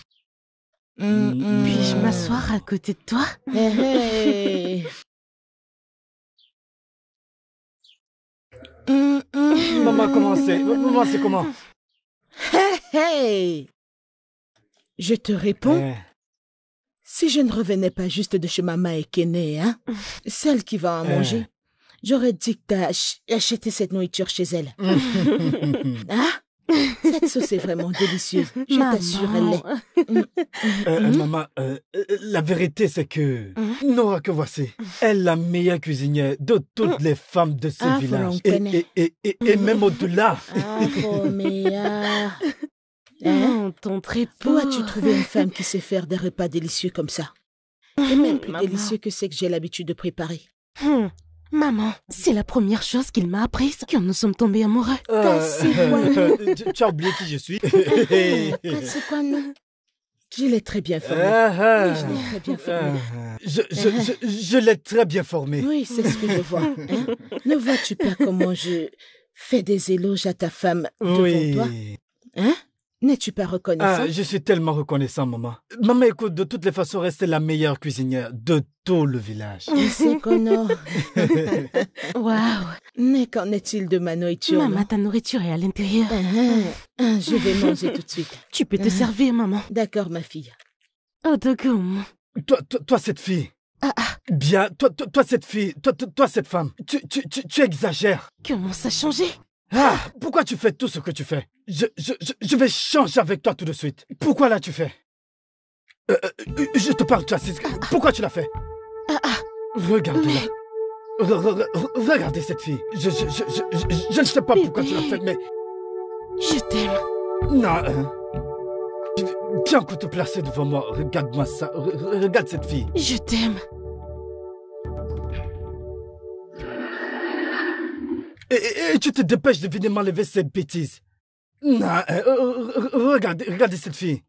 Puis-je m'asseoir à côté de toi? Hey, hey. Maman, comment c'est? Maman, c'est comment? Hey! Je te réponds, Eh, si je ne revenais pas juste de chez Maman et Kené, hein, celle qui va en manger, j'aurais dit que t'as acheté cette nourriture chez elle. Hein? Cette sauce est vraiment délicieuse. Je Maman. t'assure, elle l'est. Maman, la vérité, c'est que Nora que voici, elle est la meilleure cuisinière de toutes les femmes de ce Ah, village. Franck Et même au-delà. Ah, Roméa. Hein? Hein? Ton trépeau. Où as-tu trouvé une femme qui sait faire des repas délicieux comme ça? Et même plus Maman. délicieux que c'est que j'ai l'habitude de préparer. Maman, c'est la première chose qu'il m'a apprise quand nous sommes tombés amoureux. Tu as oublié qui je suis? C'est quoi, non? Je l'ai très bien formé. Oui, je l'ai très bien formé. Je l'ai très bien formé. Oui, c'est ce que je vois. Hein? Ne vois-tu pas comment je fais des éloges à ta femme devant Oui. toi? Hein? N'es-tu pas reconnaissant? Ah, je suis tellement reconnaissant, maman. Maman, écoute, de toutes les façons, restez la meilleure cuisinière de tout le village. C'est qu'on Waouh. Mais qu'en est-il de ma nourriture? Maman, non? ta nourriture est à l'intérieur. Je vais manger tout de suite. Tu peux te servir, maman. D'accord, ma fille. Odogum. Toi, cette fille. Bien, toi, cette fille. Toi, cette femme. Tu exagères. Comment ça a changé? Ah, pourquoi tu fais tout ce que tu fais? Je vais changer avec toi tout de suite. Pourquoi là tu fais? Je te parle, tu assise. Pourquoi tu l'as fait? Regarde-la. Regardez cette fille. Je ne sais pas pourquoi tu l'as fait, mais... Je t'aime. Non, tiens, que te placer devant moi. Regarde-moi ça. Regarde cette fille. Je t'aime. Et tu te dépêches de venir m'enlever cette bêtise. Non, regardez cette fille.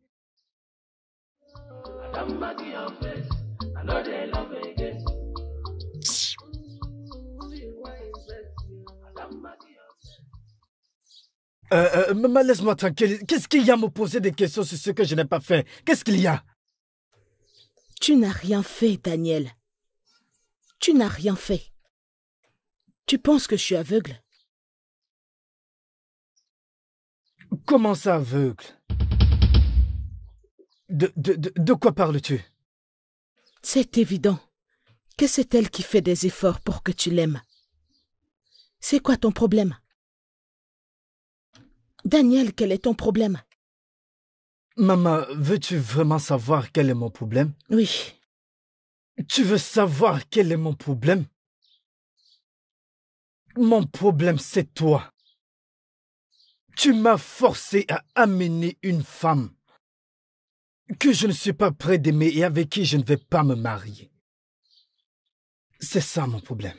Maman, laisse-moi tranquille. Qu'est-ce qu'il y a à me poser des questions sur ce que je n'ai pas fait? Qu'est-ce qu'il y a? Tu n'as rien fait, Daniel. Tu n'as rien fait. Tu penses que je suis aveugle? Comment ça, aveugle? De quoi parles-tu? C'est évident que c'est elle qui fait des efforts pour que tu l'aimes. C'est quoi ton problème? Daniel, quel est ton problème? Maman, veux-tu vraiment savoir quel est mon problème? Oui. Tu veux savoir quel est mon problème? Mon problème, c'est toi. Tu m'as forcé à amener une femme que je ne suis pas prêt d'aimer et avec qui je ne vais pas me marier. C'est ça mon problème.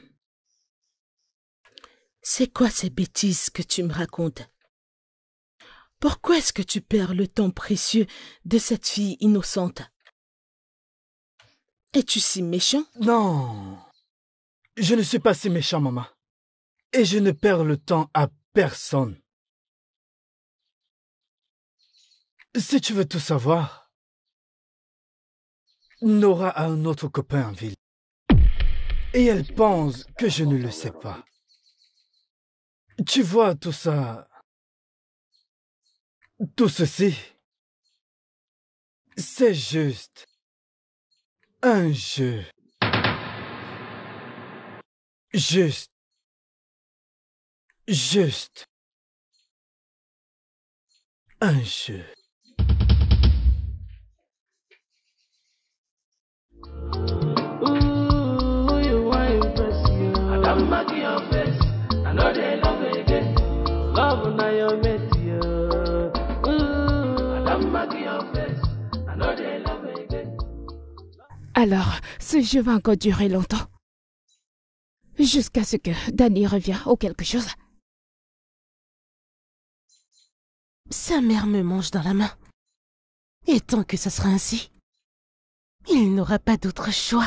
C'est quoi ces bêtises que tu me racontes? Pourquoi est-ce que tu perds le temps précieux de cette fille innocente? Es-tu si méchant? Non. Je ne suis pas si méchant, maman. Et je ne perds le temps à personne. Si tu veux tout savoir, Nora a un autre copain en ville. Et elle pense que je ne le sais pas. Tu vois tout ça, tout ceci, c'est juste un jeu. Juste un jeu. Ooh, you want impress you. Adam back in your face. I know they love again. Love now you met you. Ooh, Adam back in your face. I know they love again. Alors, ce jeu va encore durer longtemps. Jusqu'à ce que Danny revienne ou quelque chose. Sa mère me mange dans la main. Et tant que ça sera ainsi, il n'aura pas d'autre choix.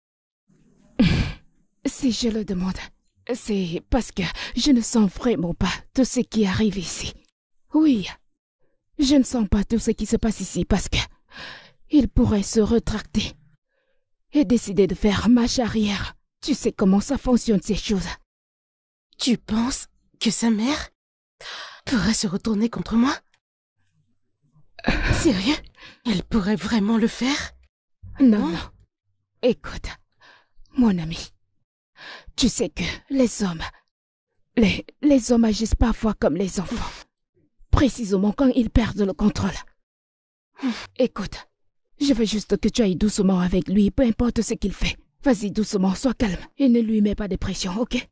Si je le demande, c'est parce que je ne sens vraiment pas tout ce qui arrive ici. Oui, je ne sens pas tout ce qui se passe ici parce que il pourrait se rétracter et décider de faire marche arrière. Tu sais comment ça fonctionne ces choses. Tu penses que sa mère pourrait se retourner contre moi? Sérieux? Elle pourrait vraiment le faire? Non. Écoute, mon ami, tu sais que les hommes agissent parfois comme les enfants. Précisément quand ils perdent le contrôle. Écoute, je veux juste que tu ailles doucement avec lui, peu importe ce qu'il fait. Vas-y doucement, sois calme et ne lui mets pas de pression, ok?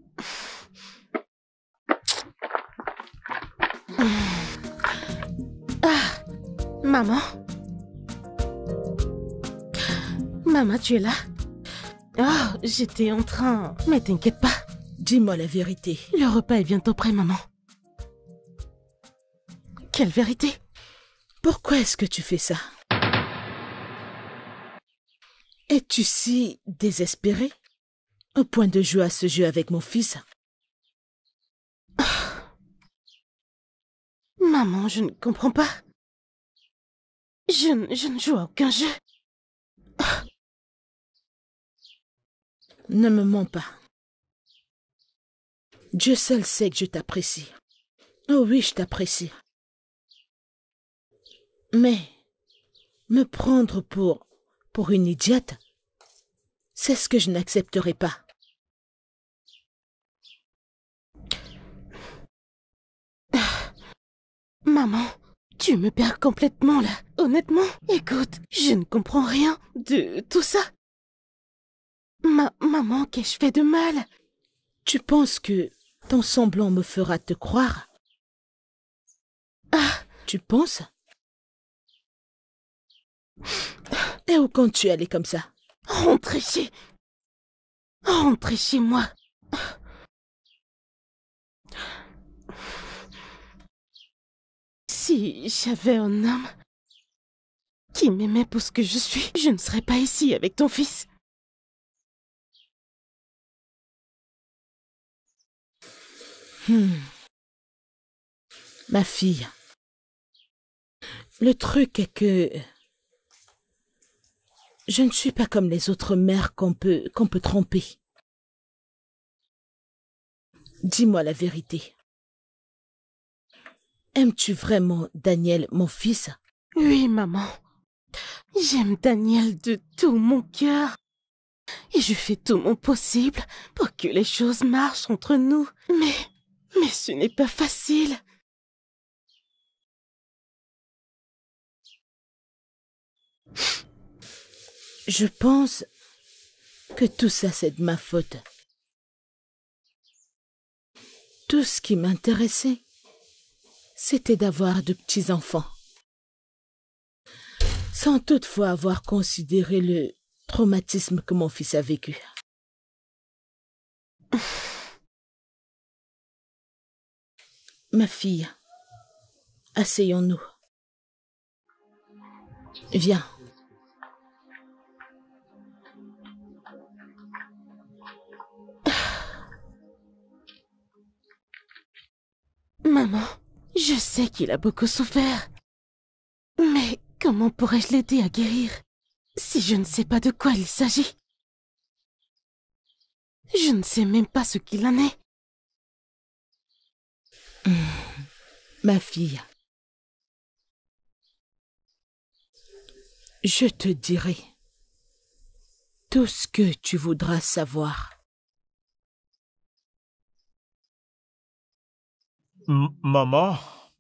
Ah, maman? Maman, tu es là? Oh, j'étais en train... Mais t'inquiète pas. Dis-moi la vérité. Le repas est bientôt prêt, maman. Quelle vérité? Pourquoi est-ce que tu fais ça? Es-tu si désespéré au point de jouer à ce jeu avec mon fils? Maman, je ne comprends pas. Je ne joue à aucun jeu. Ne me mens pas. Dieu seul sait que je t'apprécie. Oh oui, je t'apprécie. Mais me prendre pour une idiote, c'est ce que je n'accepterai pas. Maman, tu me perds complètement là. Honnêtement, écoute, je ne comprends rien de tout ça. Maman, qu'ai-je fait de mal? Tu penses que ton semblant me fera te croire? Ah, tu penses? Et où comptes-tu aller comme ça? Rentrer chez moi. Si j'avais un homme qui m'aimait pour ce que je suis, je ne serais pas ici avec ton fils. Ma fille, le truc est que je ne suis pas comme les autres mères qu'on peut tromper. Dis-moi la vérité. Aimes-tu vraiment Daniel, mon fils? Oui, maman. J'aime Daniel de tout mon cœur. Et je fais tout mon possible pour que les choses marchent entre nous. Mais ce n'est pas facile. Je pense que tout ça, c'est de ma faute. Tout ce qui m'intéressait, c'était d'avoir de petits-enfants. Sans toutefois avoir considéré le traumatisme que mon fils a vécu. Ma fille, asseyons-nous. Viens. Maman, je sais qu'il a beaucoup souffert. Mais comment pourrais-je l'aider à guérir si je ne sais pas de quoi il s'agit? Je ne sais même pas ce qu'il en est. Ma fille, je te dirai tout ce que tu voudras savoir. Maman?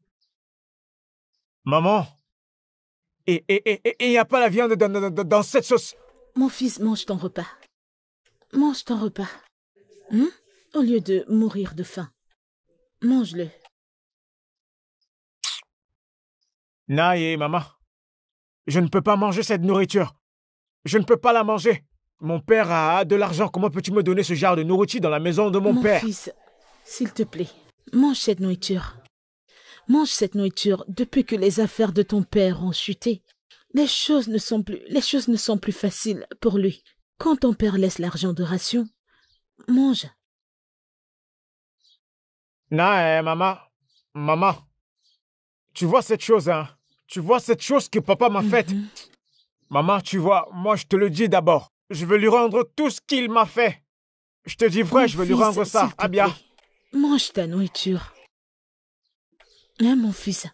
Maman? Et il n'y a pas la viande dans cette sauce? Mon fils, mange ton repas. Mange ton repas. Au lieu de mourir de faim. Mange-le. Naïe, maman. Je ne peux pas manger cette nourriture. Je ne peux pas la manger. Mon père a de l'argent. Comment peux-tu me donner ce genre de nourriture dans la maison de mon père? Mon fils, s'il te plaît, mange cette nourriture. Mange cette nourriture depuis que les affaires de ton père ont chuté. Les choses ne sont plus faciles pour lui. Quand ton père laisse l'argent de ration, mange. Non, maman. Maman. Tu vois cette chose, hein? Tu vois cette chose que papa m'a faite? Maman, tu vois, moi je te le dis d'abord. Je veux lui rendre tout ce qu'il m'a fait. Je te dis vrai, je veux lui rendre ça. Abia. Mange ta nourriture. Hein, mon fils?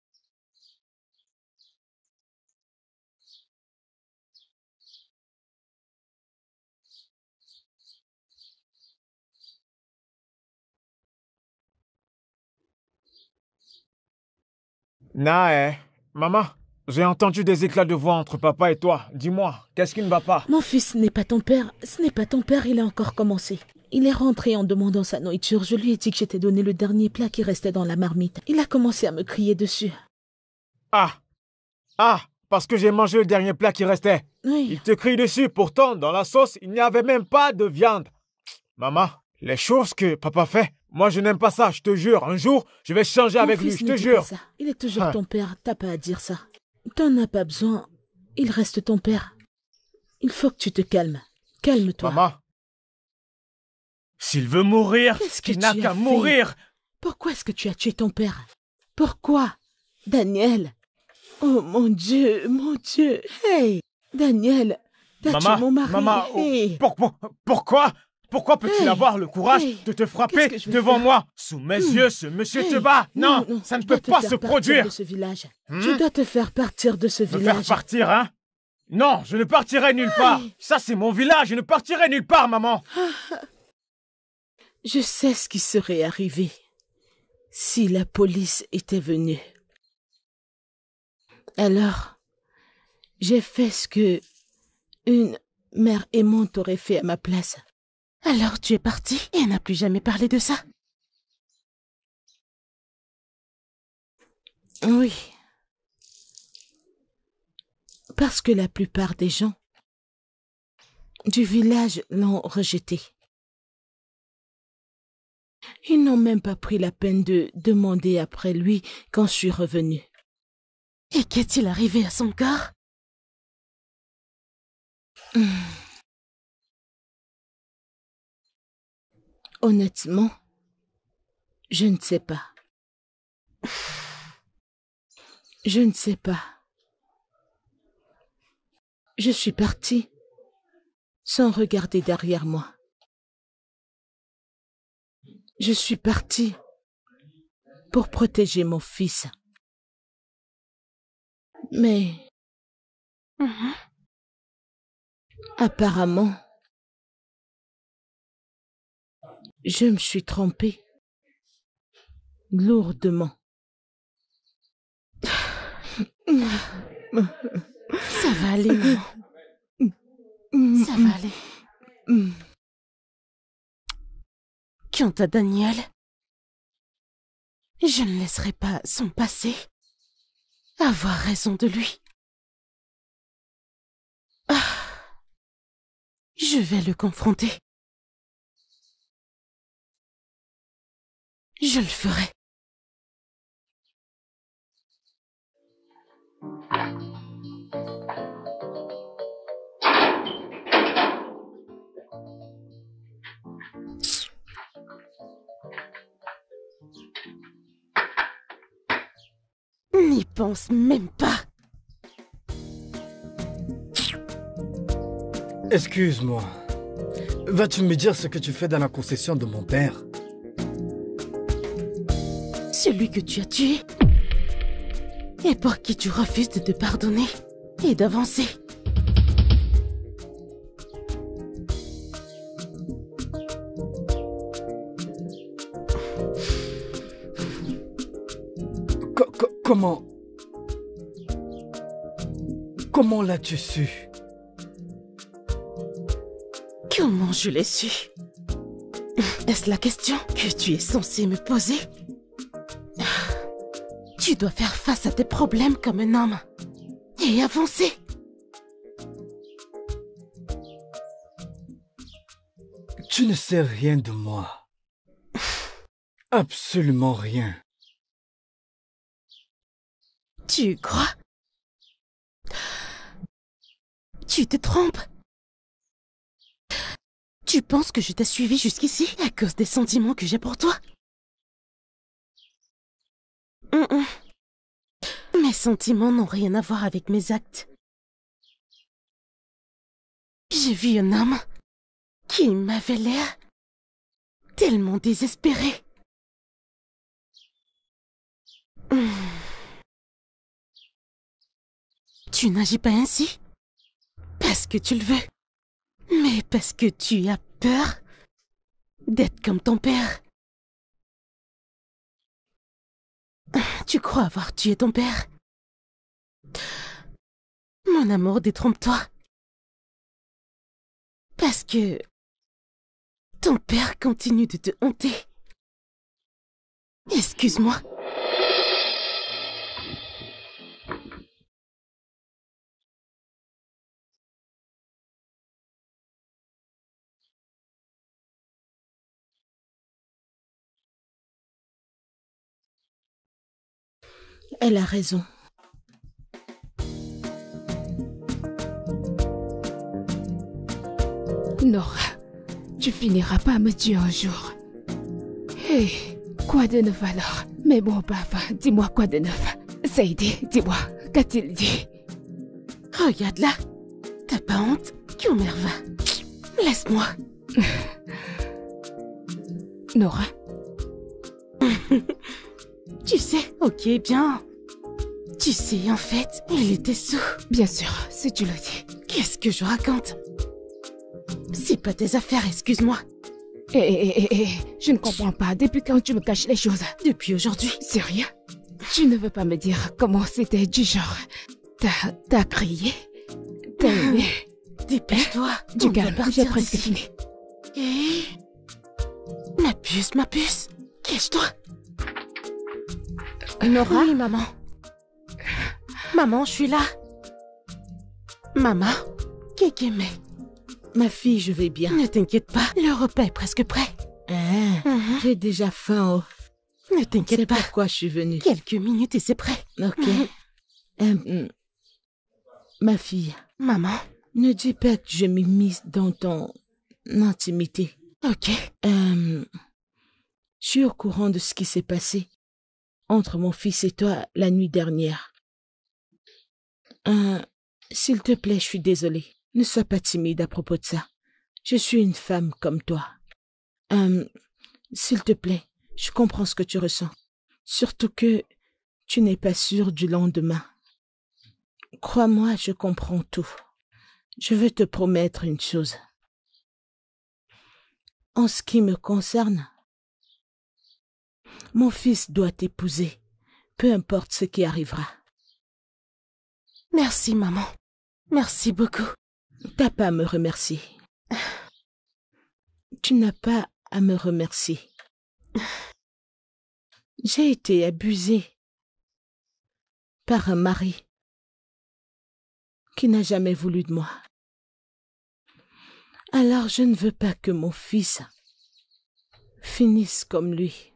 Non, maman, j'ai entendu des éclats de voix entre papa et toi. Dis-moi, qu'est-ce qui ne va pas? Mon fils, ce n'est pas ton père. Ce n'est pas ton père, il a encore commencé. Il est rentré en demandant sa nourriture. Je lui ai dit que j'étais donné le dernier plat qui restait dans la marmite. Il a commencé à me crier dessus. Ah, parce que j'ai mangé le dernier plat qui restait. Oui. Il te crie dessus. Pourtant, dans la sauce, il n'y avait même pas de viande. Maman, les choses que papa fait, moi je n'aime pas ça, je te jure. Un jour, je vais changer avec lui, je te jure. Ça. Il est toujours ton père, t'as pas à dire ça. T'en as pas besoin. Il reste ton père. Il faut que tu te calmes. Calme-toi. Maman, s'il veut mourir, il n'a qu'à mourir. Pourquoi est-ce que tu as tué ton père? Pourquoi? Daniel. Oh mon Dieu, mon Dieu. Hey, Daniel, t'as tué mon mari. Maman, hey. Pourquoi peut-il avoir le courage de te frapper devant moi? Sous mes yeux, ce monsieur te bat. Non, ça ne peut pas se produire. De ce village. Je dois te faire partir de ce village. Me faire partir, hein? Non, je ne partirai nulle part. Ça, c'est mon village, je ne partirai nulle part, maman. Je sais ce qui serait arrivé si la police était venue. Alors, j'ai fait ce que une mère aimante aurait fait à ma place. Alors tu es parti et n'a plus jamais parlé de ça? Oui. Parce que la plupart des gens du village l'ont rejeté. Ils n'ont même pas pris la peine de demander après lui quand je suis revenue. Et qu'est-il arrivé à son corps? Honnêtement, je ne sais pas. Je ne sais pas. Je suis partie sans regarder derrière moi. Je suis partie pour protéger mon fils. Mais apparemment, je me suis trompée lourdement. Ça va aller, maman. Ça va aller. Quant à Daniel, je ne laisserai pas son passé avoir raison de lui. Je vais le confronter. Je le ferai. N'y pense même pas. Excuse-moi. Vas-tu me dire ce que tu fais dans la concession de mon père? Celui que tu as tué. Et pour qui tu refuses de te pardonner et d'avancer. Comment l'as-tu su? Comment je l'ai su? Est-ce la question que tu es censé me poser? Tu dois faire face à tes problèmes comme un homme et avancer. Tu ne sais rien de moi. Absolument rien. Tu crois? Tu te trompes. Tu penses que je t'ai suivi jusqu'ici à cause des sentiments que j'ai pour toi? Mes sentiments n'ont rien à voir avec mes actes. J'ai vu un homme qui m'avait l'air tellement désespéré. Tu n'agis pas ainsi parce que tu le veux, mais parce que tu as peur d'être comme ton père. Tu crois avoir tué ton père? Mon amour, détrompe-toi. Parce que ton père continue de te hanter. Excuse-moi. Elle a raison. Nora, tu finiras par me tuer un jour. Hé, quoi de neuf alors? Mais bon, papa, dis-moi quoi de neuf. Saïdi, dis-moi, qu'a-t-il dit? Regarde là. T'as pas honte? Merva, laisse-moi. Nora. Tu sais, ok, bien. Tu sais, en fait, il était sous. Bien sûr, si tu le dis. Qu'est-ce que je raconte? C'est pas tes affaires, excuse-moi. Je ne comprends pas. Depuis quand tu me caches les choses? Depuis aujourd'hui. Sérieux? Tu ne veux pas me dire comment c'était du genre? T'as crié? T'as aimé? Dépêche-toi. Du calme, j'ai presque fini. Ma puce. Cache-toi. Nora? Oui, maman. Maman, je suis là. Maman, Kékémé. Ma fille, je vais bien. Ne t'inquiète pas, le repas est presque prêt. J'ai déjà faim. Ne t'inquiète pas. C'est pourquoi je suis venue. Quelques minutes et c'est prêt. Ok. Ma fille. Maman. Ne dis pas que je m'immisce dans ton intimité. Ok. Je suis au courant de ce qui s'est passé entre mon fils et toi la nuit dernière. S'il te plaît, je suis désolée. Ne sois pas timide à propos de ça. Je suis une femme comme toi. S'il te plaît, je comprends ce que tu ressens. Surtout que tu n'es pas sûre du lendemain. Crois-moi, je comprends tout. Je veux te promettre une chose. En ce qui me concerne, mon fils doit t'épouser, peu importe ce qui arrivera. Merci, maman. Merci beaucoup. T'as pas à me remercier. Tu n'as pas à me remercier. J'ai été abusée par un mari qui n'a jamais voulu de moi. Alors je ne veux pas que mon fils finisse comme lui.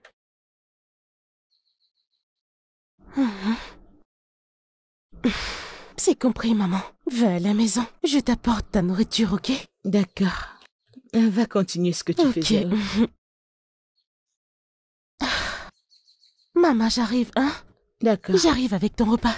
C'est compris, maman. Va à la maison. Je t'apporte ta nourriture, ok? D'accord. Va continuer ce que tu faisais. Maman, j'arrive, hein? D'accord. J'arrive avec ton repas.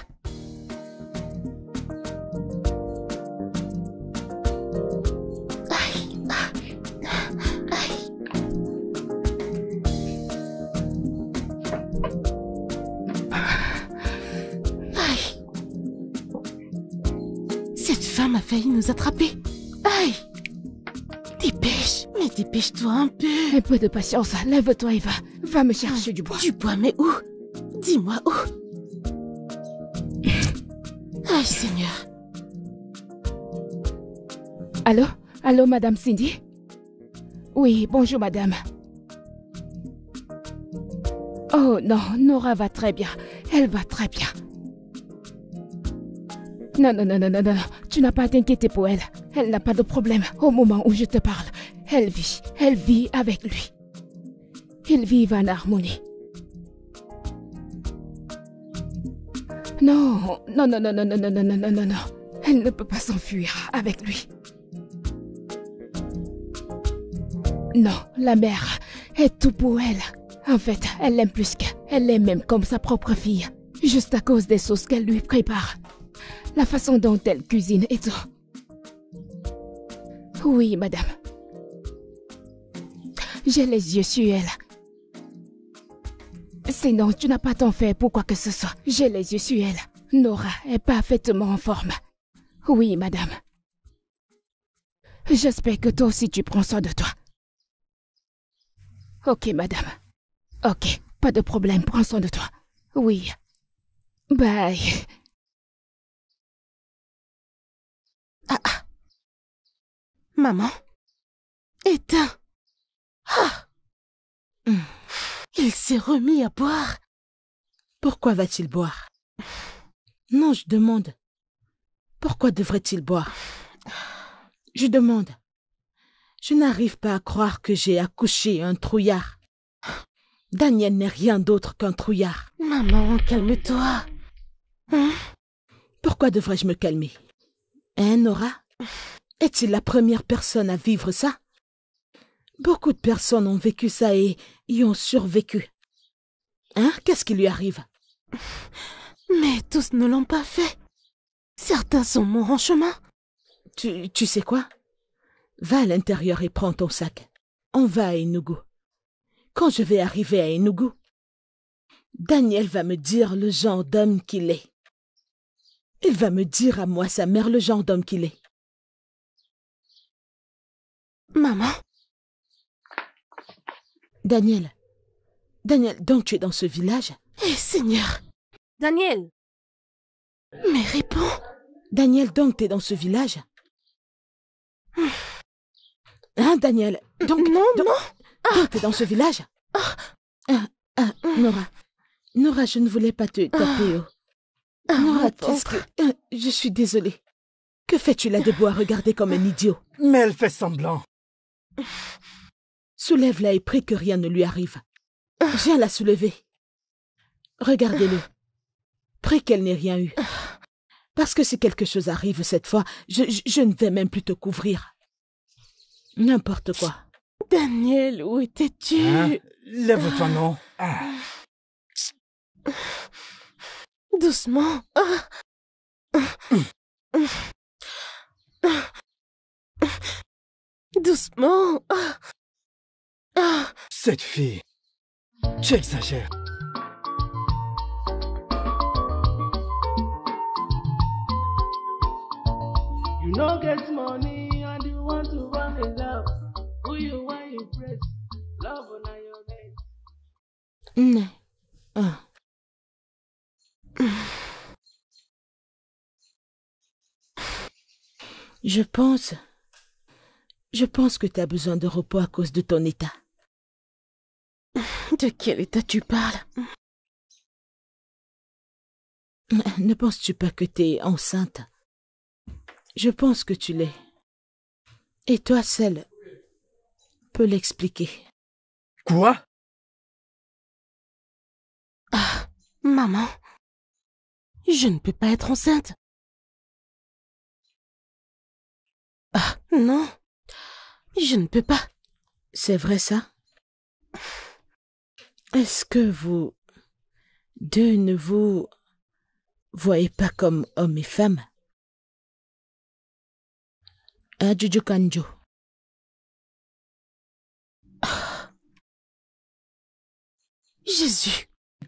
Cette femme a failli nous attraper. Aïe! Dépêche, mais dépêche-toi un peu. Un peu de patience, lève-toi et va. Va me chercher du bois. Du bois, mais où? Dis-moi où? Aïe, Seigneur. Allô? Allô, Madame Cindy? Oui, bonjour, Madame. Oh non, Nora va très bien. Elle va très bien. Non, non, non, non, non, non. Tu n'as pas à t'inquiéter pour elle. Elle n'a pas de problème au moment où je te parle. Elle vit avec lui. Ils vivent en harmonie. Non, non, non, non, non, non, non, non, non, non, non, non. Elle ne peut pas s'enfuir avec lui. Non, la mère est tout pour elle. En fait, elle l'aime plus qu'elle l'aime même comme sa propre fille. Juste à cause des sauces qu'elle lui prépare. La façon dont elle cuisine et tout. Oui, madame. J'ai les yeux sur elle. Sinon, tu n'as pas t'en faire pour quoi que ce soit. J'ai les yeux sur elle. Nora est parfaitement en forme. Oui, madame. J'espère que toi aussi tu prends soin de toi. Ok, madame. Ok, pas de problème, prends soin de toi. Oui. Bye. Ah. Maman? Éteins. Ah. Il s'est remis à boire. Pourquoi va-t-il boire? Non, je demande. Pourquoi devrait-il boire? Je demande. Je n'arrive pas à croire que j'ai accouché un trouillard. Daniel n'est rien d'autre qu'un trouillard. Maman, calme-toi. Pourquoi devrais-je me calmer? Hein, Nora? Est-il la première personne à vivre ça? Beaucoup de personnes ont vécu ça et y ont survécu. Hein? Qu'est-ce qui lui arrive? Mais tous ne l'ont pas fait. Certains sont morts en chemin. Tu sais quoi? Va à l'intérieur et prends ton sac. On va à Enugu. Quand je vais arriver à Enugu, Daniel va me dire le genre d'homme qu'il est. Il va me dire à moi, sa mère, le genre d'homme qu'il est. Maman? Daniel, donc tu es dans ce village? Eh, Seigneur! Daniel! Mais réponds! Daniel, donc tu es dans ce village? Hein, Daniel? Donc tu es dans ce village? Nora, je ne voulais pas te taper. Nora, qu'est-ce que... je suis désolée. Que fais-tu là debout à regarder comme un idiot? Mais elle fait semblant. Soulève-la et prie que rien ne lui arrive. Viens la soulever. Regardez-le. Prie qu'elle n'ait rien eu. Parce que si quelque chose arrive cette fois, je ne vais même plus te couvrir. N'importe quoi. Daniel, où étais-tu? Hein? Lève-toi, non. Doucement. Doucement. Cette fille, tu exagères. You no get money and you want to run in love. Who you want you press? Love on your neck. Je pense que tu as besoin de repos à cause de ton état. De quel état tu parles? Ne penses-tu pas que tu es enceinte? Je pense que tu l'es. Et toi seule peux l'expliquer. Quoi? Ah, maman, je ne peux pas être enceinte. Ah, non, je ne peux pas. C'est vrai ça? Est-ce que vous Deux, ne vous voyez pas comme homme et femme. Ajuju Kanjo. Jésus.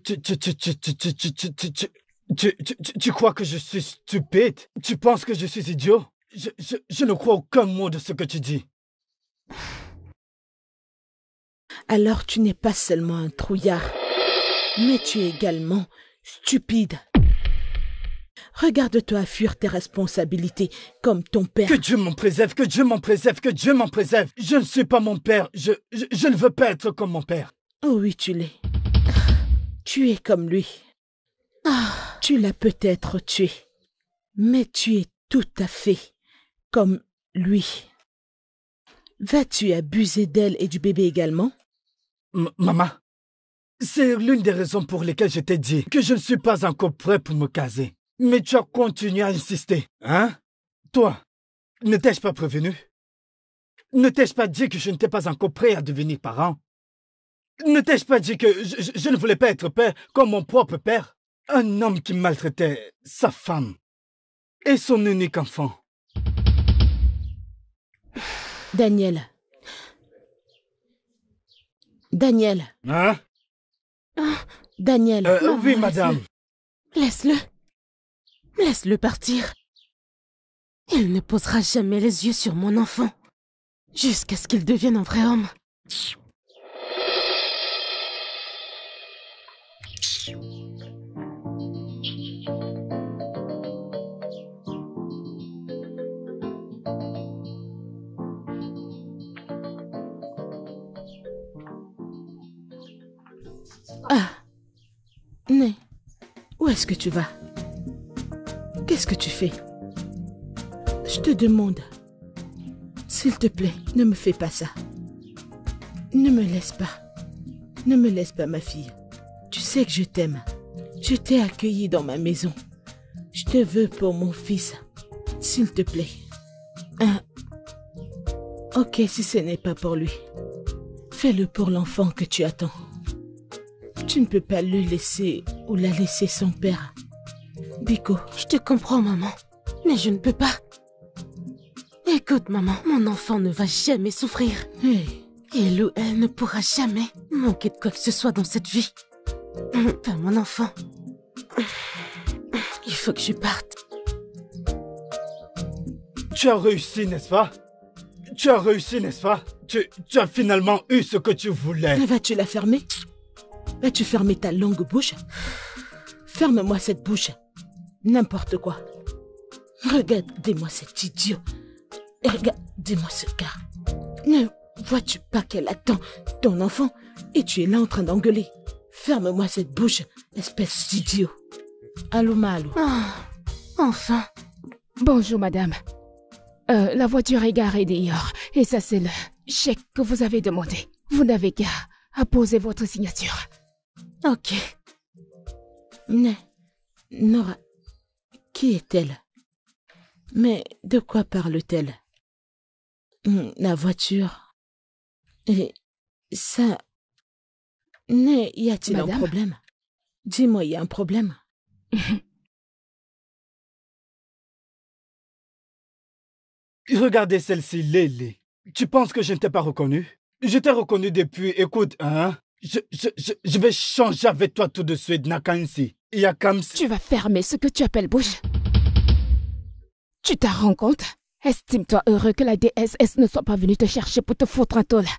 Tu crois que je suis stupide? Tu penses que je suis idiot? Je ne crois aucun mot de ce que tu dis. Alors tu n'es pas seulement un trouillard, mais tu es également stupide. Regarde-toi fuir tes responsabilités comme ton père. Que Dieu m'en préserve, que Dieu m'en préserve, que Dieu m'en préserve. Je ne suis pas mon père. Je ne veux pas être comme mon père. Oh oui, tu l'es. Tu es comme lui. Tu l'as peut-être tué, mais tu es tout à fait comme lui. Vas-tu abuser d'elle et du bébé également? Maman, c'est l'une des raisons pour lesquelles je t'ai dit que je ne suis pas encore prêt pour me caser. Mais tu as continué à insister, hein? Toi, ne t'ai-je pas prévenu? Ne t'ai-je pas dit que je n'étais pas encore prêt à devenir parent? Ne t'ai-je pas dit que je ne voulais pas être père comme mon propre père? Un homme qui maltraitait sa femme et son unique enfant. Daniel. Hein? Daniel. Oui, madame. Laisse-le. Laisse-le partir. Il ne posera jamais les yeux sur mon enfant. Jusqu'à ce qu'il devienne un vrai homme. Né, où est-ce que tu vas? Qu'est-ce que tu fais? Je te demande. S'il te plaît, ne me fais pas ça. Ne me laisse pas. Ne me laisse pas, ma fille. Tu sais que je t'aime. Je t'ai accueillie dans ma maison. Je te veux pour mon fils. S'il te plaît. Ok, si ce n'est pas pour lui. Fais-le pour l'enfant que tu attends. Tu ne peux pas le laisser ou la laisser sans père. Biko. Je te comprends, maman. Mais je ne peux pas. Écoute, maman, mon enfant ne va jamais souffrir. Hey. Il ou elle ne pourra jamais manquer de quoi que ce soit dans cette vie. Pas mon enfant. Il faut que je parte. Tu as réussi, n'est-ce pas? Tu as réussi, n'est-ce pas? Tu as finalement eu ce que tu voulais. Vas-tu la fermer? Vas-tu fermer ta longue bouche? Ferme-moi cette bouche. N'importe quoi. Regardez-moi cet idiot. Et regardez-moi ce gars. Ne vois-tu pas qu'elle attend ton enfant et tu es là en train d'engueuler? Ferme-moi cette bouche, espèce d'idiot. Allô, Malo. Enfin. Bonjour, madame. La voiture est garée dehors et ça, c'est le chèque que vous avez demandé. Vous n'avez qu'à apposer votre signature. Ok. Nora, qui est-elle? Mais de quoi parle-t-elle? La voiture. Et ça... Y a-t-il un problème? Dis-moi, il y a un problème? Regardez celle-ci, Lélé. Tu penses que je ne t'ai pas reconnu? Je t'ai reconnu depuis, écoute, hein? Je vais changer avec toi tout de suite, Nakansi. Yakamsi. Tu vas fermer ce que tu appelles bouche. Tu t'en rends compte? Estime-toi heureux que la DSS ne soit pas venue te chercher pour te foutre un tôle.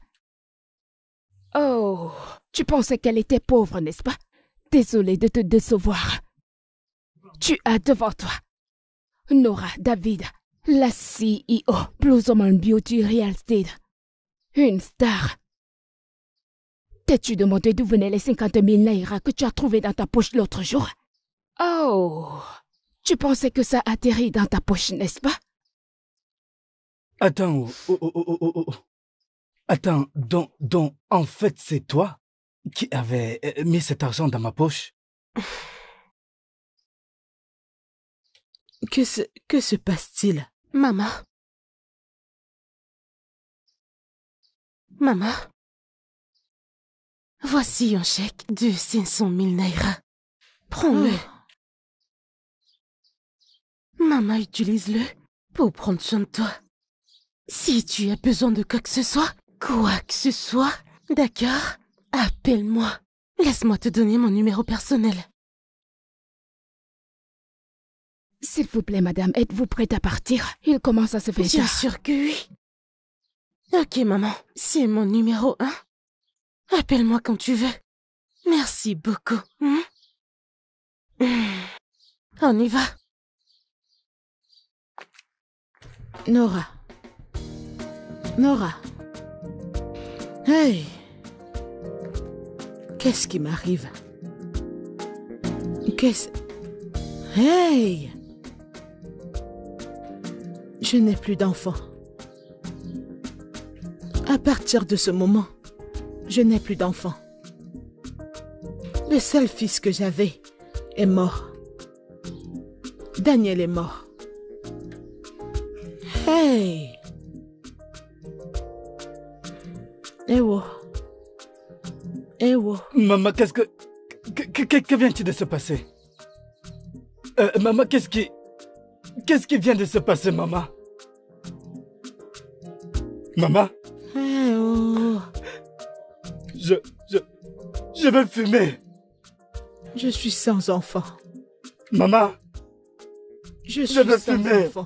Oh, tu pensais qu'elle était pauvre, n'est-ce pas? Désolée de te décevoir. Tu as devant toi Nora David, la CEO, Blossomon Beauty Real Estate. Une star. T'es-tu demandé d'où venaient les 50 000 naira que tu as trouvés dans ta poche l'autre jour? Oh, tu pensais que ça atterrit dans ta poche, n'est-ce pas? Attends, Attends, donc, en fait, c'est toi qui avais mis cet argent dans ma poche? Que se passe-t-il? Maman. Voici un chèque de 500 000 naira. Prends-le. Maman, utilise-le pour prendre soin de toi. Si tu as besoin de quoi que ce soit, d'accord, appelle-moi. Laisse-moi te donner mon numéro personnel. S'il vous plaît, madame, êtes-vous prête à partir? Il commence à se faire Bien tard. sûr que oui. Ok, maman, c'est mon numéro 1. Appelle-moi quand tu veux. Merci beaucoup. On y va. Nora. Hey. Qu'est-ce qui m'arrive? Hey. Je n'ai plus d'enfant. À partir de ce moment, je n'ai plus d'enfant. Le seul fils que j'avais est mort. Daniel est mort. Hey! Ewo. Maman, qu'est-ce que... Que vient-il de se passer? Maman, qu'est-ce qui vient de se passer, maman? Maman? Oh. Je veux fumer. Je suis sans enfant. Maman? Je suis veux sans fumer. enfant.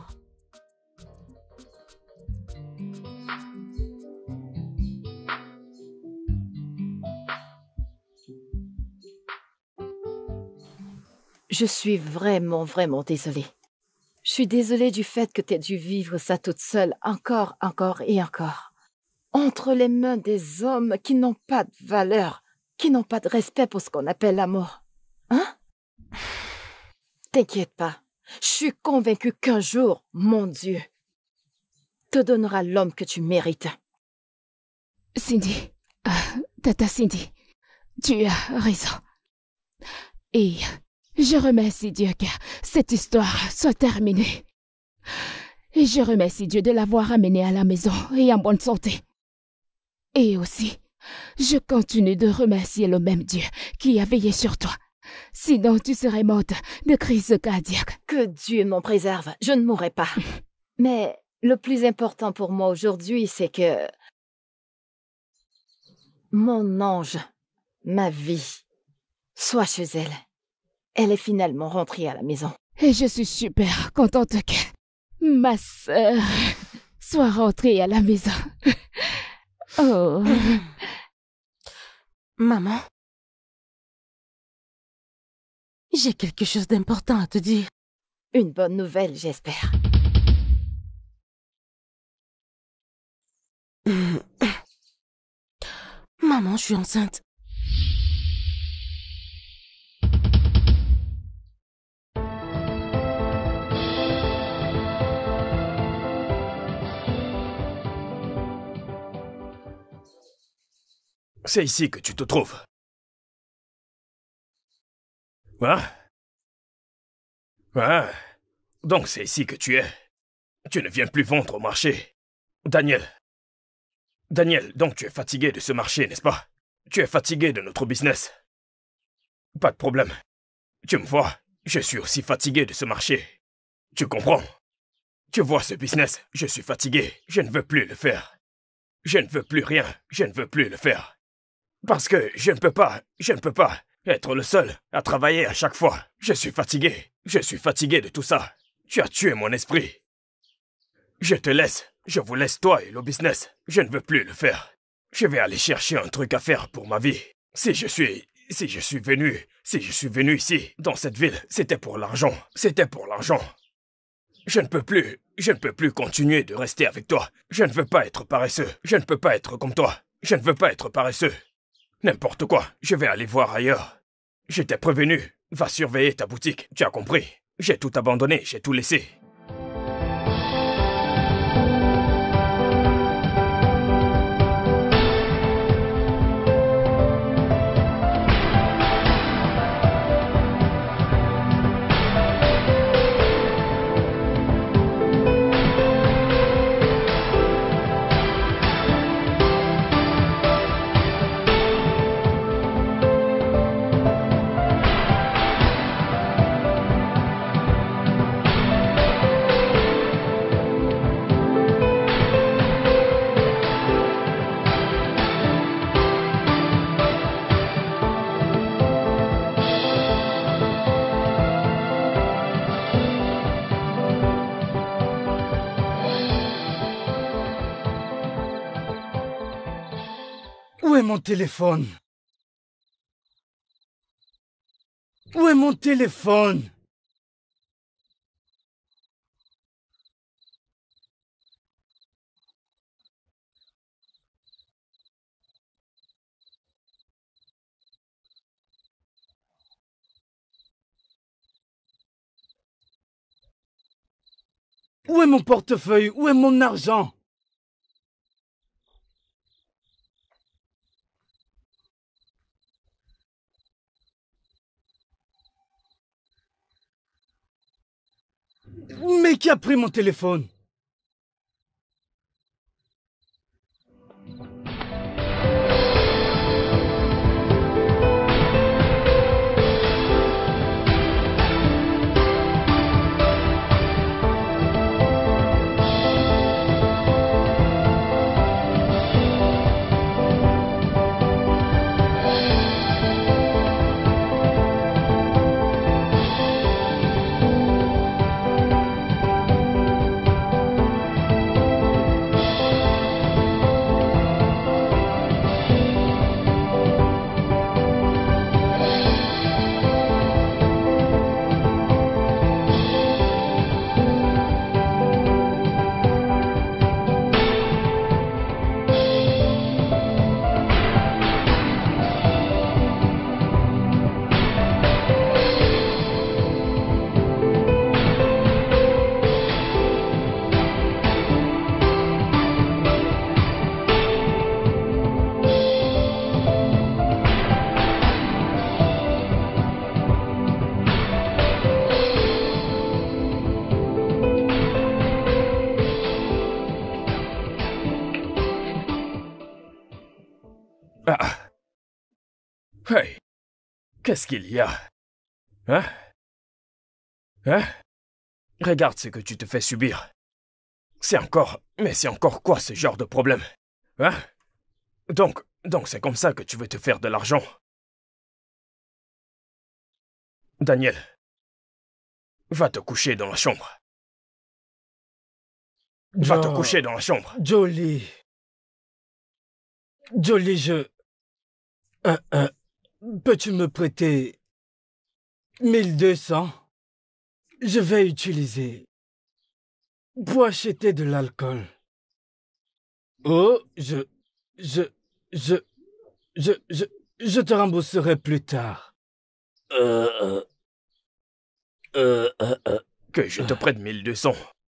Je suis vraiment désolée. Je suis désolée du fait que tu aies dû vivre ça toute seule, encore et encore. Entre les mains des hommes qui n'ont pas de valeur, qui n'ont pas de respect pour ce qu'on appelle l'amour. Hein? T'inquiète pas. Je suis convaincue qu'un jour, mon Dieu, te donnera l'homme que tu mérites. Cindy, Tata Cindy, tu as raison. Et je remercie Dieu que cette histoire soit terminée. Et je remercie Dieu de l'avoir amenée à la maison et en bonne santé. Et aussi, je continue de remercier le même Dieu qui a veillé sur toi. Sinon, tu serais morte de crise cardiaque. Que Dieu m'en préserve, je ne mourrai pas. Mais le plus important pour moi aujourd'hui, c'est que mon ange, ma vie, soit chez elle. Elle est finalement rentrée à la maison. Et je suis super contente que ma sœur soit rentrée à la maison. Oh. Maman, j'ai quelque chose d'important à te dire. Une bonne nouvelle, j'espère. Maman, je suis enceinte. C'est ici que tu te trouves. Hein? Ah, donc c'est ici que tu es. Tu ne viens plus vendre au marché. Daniel, donc tu es fatigué de ce marché, n'est-ce pas? Tu es fatigué de notre business. Pas de problème. Tu me vois, je suis aussi fatigué de ce marché. Tu comprends? Tu vois ce business, je suis fatigué, je ne veux plus le faire. Je ne veux plus rien, je ne veux plus le faire. Parce que je ne peux pas être le seul à travailler à chaque fois. Je suis fatigué de tout ça. Tu as tué mon esprit. Je te laisse, je vous laisse toi et le business. Je ne veux plus le faire. Je vais aller chercher un truc à faire pour ma vie. Si je suis venu ici, dans cette ville, c'était pour l'argent. Je ne peux plus continuer de rester avec toi. Je ne veux pas être paresseux. Je ne peux pas être comme toi. Je ne veux pas être paresseux. N'importe quoi, je vais aller voir ailleurs. Je t'ai prévenu, va surveiller ta boutique, tu as compris. J'ai tout abandonné, j'ai tout laissé. Où est mon téléphone? Où est mon téléphone? Où est mon portefeuille? Où est mon argent? Mais qui a pris mon téléphone? Ah. Hey, qu'est-ce qu'il y a? Hein? Hein? Regarde ce que tu te fais subir. Mais c'est encore quoi ce genre de problème? Hein? Donc c'est comme ça que tu veux te faire de l'argent? Daniel, va te coucher dans la chambre. Va te coucher dans la chambre. Jolie, peux-tu me prêter 1200? Je vais utiliser pour acheter de l'alcool. Oh, je te rembourserai plus tard. Que je te prête 1200.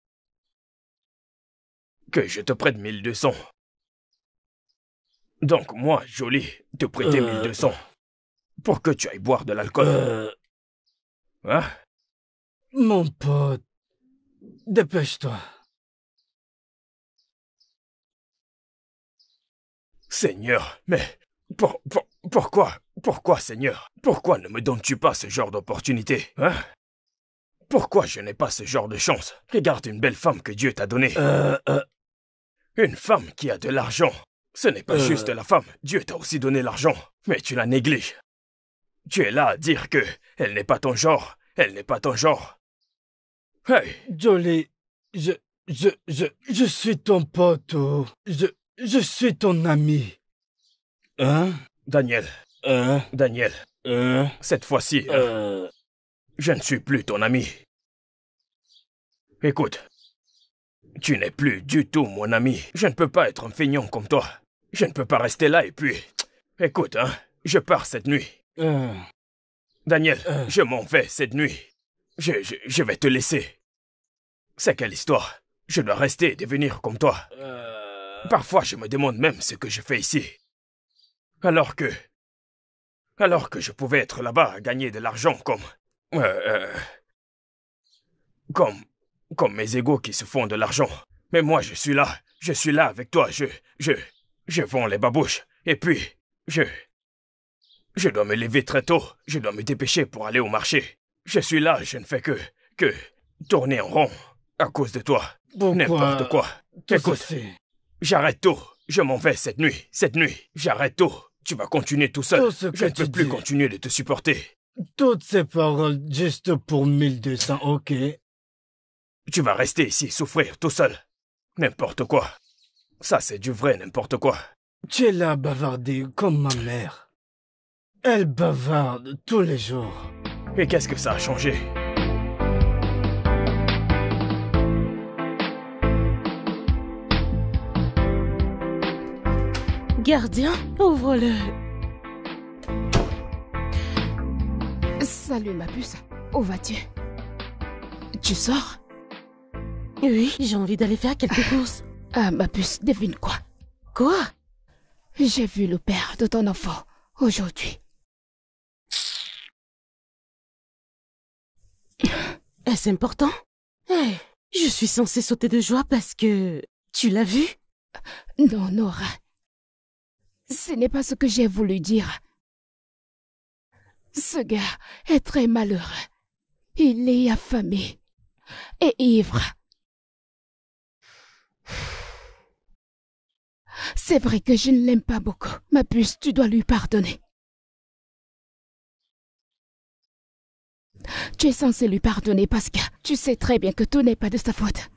Que je te prête 1200. Donc moi, Jolie, te prêter 1200 pour que tu ailles boire de l'alcool. Hein? Mon pote, dépêche-toi. Seigneur, mais pourquoi, Seigneur? Pourquoi ne me donnes-tu pas ce genre d'opportunité? Hein? Pourquoi je n'ai pas ce genre de chance? Regarde une belle femme que Dieu t'a donnée. Une femme qui a de l'argent. Ce n'est pas juste la femme. Dieu t'a aussi donné l'argent. Mais tu la négliges. Tu es là à dire que elle n'est pas ton genre. Elle n'est pas ton genre. Hey! Jolie, je suis ton pote. Je suis ton ami. Hein? Daniel. Daniel. Cette fois-ci, je ne suis plus ton ami. Écoute. Tu n'es plus du tout mon ami. Je ne peux pas être un feignant comme toi. Je ne peux pas rester là et puis... Écoute, hein, je pars cette nuit. Daniel, je m'en vais cette nuit. Je vais te laisser. C'est quelle histoire? Je dois rester et devenir comme toi. Parfois, je me demande même ce que je fais ici. Alors que je pouvais être là-bas à gagner de l'argent comme mes égaux qui se font de l'argent. Mais moi, je suis là avec toi. Je vends les babouches. Et puis, je dois me lever très tôt. Je dois me dépêcher pour aller au marché. Je suis là, je ne fais que tourner en rond à cause de toi. N'importe quoi. Écoute, j'arrête tout. Je m'en vais cette nuit. J'arrête tout. Tu vas continuer tout seul. Je ne peux plus continuer de te supporter. Toutes ces paroles juste pour 1200, ok? Tu vas rester ici souffrir tout seul. N'importe quoi. Ça, c'est du vrai n'importe quoi. Tu es là à bavarder comme ma mère. Elle bavarde tous les jours. Et qu'est-ce que ça a changé? Gardien, ouvre-le. Salut ma puce, où vas-tu? Tu sors? Oui, j'ai envie d'aller faire quelques courses. Ah ma puce, devine quoi? Quoi? J'ai vu le père de ton enfant aujourd'hui. Est-ce important? Je suis censée sauter de joie parce que... Tu l'as vu? Non, Nora. Ce n'est pas ce que j'ai voulu dire. Ce gars est très malheureux. Il est affamé et ivre. C'est vrai que je ne l'aime pas beaucoup. Ma puce, tu dois lui pardonner. Tu es censé lui pardonner parce que tu sais très bien que tout n'est pas de sa faute.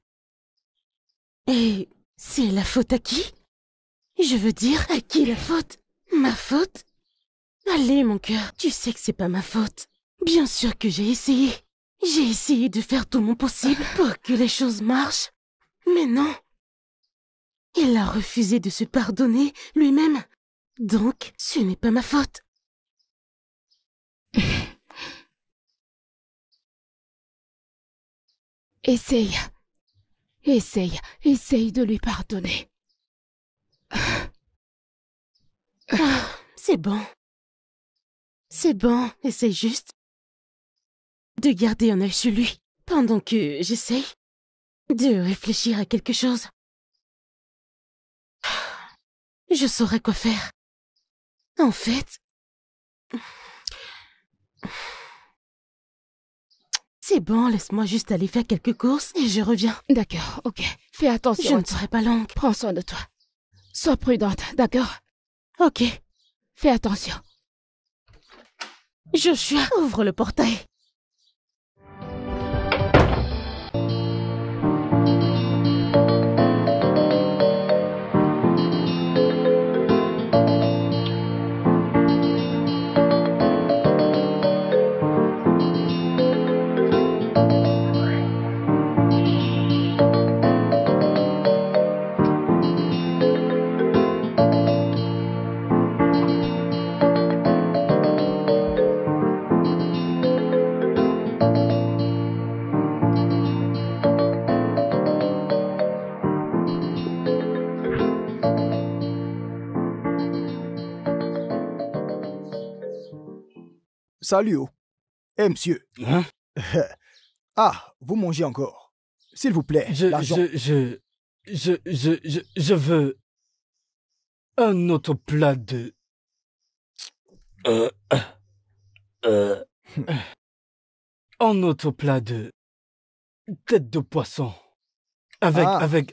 Et c'est la faute à qui? Je veux dire, à qui la faute? Ma faute? Allez, mon cœur, tu sais que c'est pas ma faute. Bien sûr que j'ai essayé. J'ai essayé de faire tout mon possible pour que les choses marchent. Mais non. Il a refusé de se pardonner lui-même. Donc, ce n'est pas ma faute. Essaye de lui pardonner. C'est bon. C'est bon, essaye juste de garder un œil sur lui pendant que j'essaye de réfléchir à quelque chose. Je saurais quoi faire. En fait... C'est bon, laisse-moi juste aller faire quelques courses et je reviens. D'accord, ok. Fais attention. Je ne serai pas longue. Prends soin de toi. Sois prudente, d'accord? Ok. Fais attention. Joshua, ouvre le portail. Salut. Eh, monsieur. Hein? Ah, vous mangez encore. S'il vous plaît, l'argent. Je veux un autre plat de... Un autre plat de... tête de poisson. Avec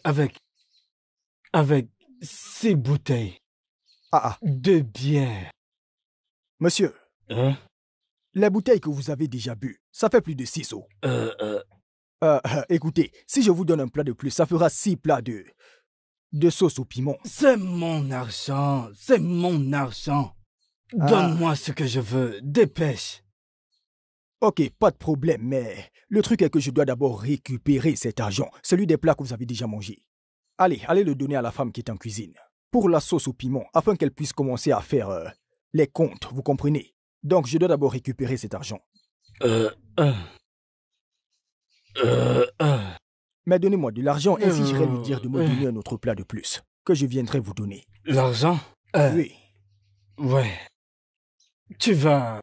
6 bouteilles. De bière. Monsieur. Hein? Les bouteilles que vous avez déjà bu, ça fait plus de 6 seaux. Écoutez, si je vous donne un plat de plus, ça fera 6 plats de sauce au piment. C'est mon argent, c'est mon argent. Donne-moi ce que je veux, dépêche. Ok, pas de problème, mais le truc est que je dois d'abord récupérer cet argent, celui des plats que vous avez déjà mangés. Allez le donner à la femme qui est en cuisine, pour la sauce au piment, afin qu'elle puisse commencer à faire les comptes, vous comprenez? Donc, je dois d'abord récupérer cet argent. Mais donnez-moi de l'argent, ainsi j'irai lui dire de me donner un autre plat de plus, que je viendrai vous donner. L'argent? Oui. Ouais. Tu vas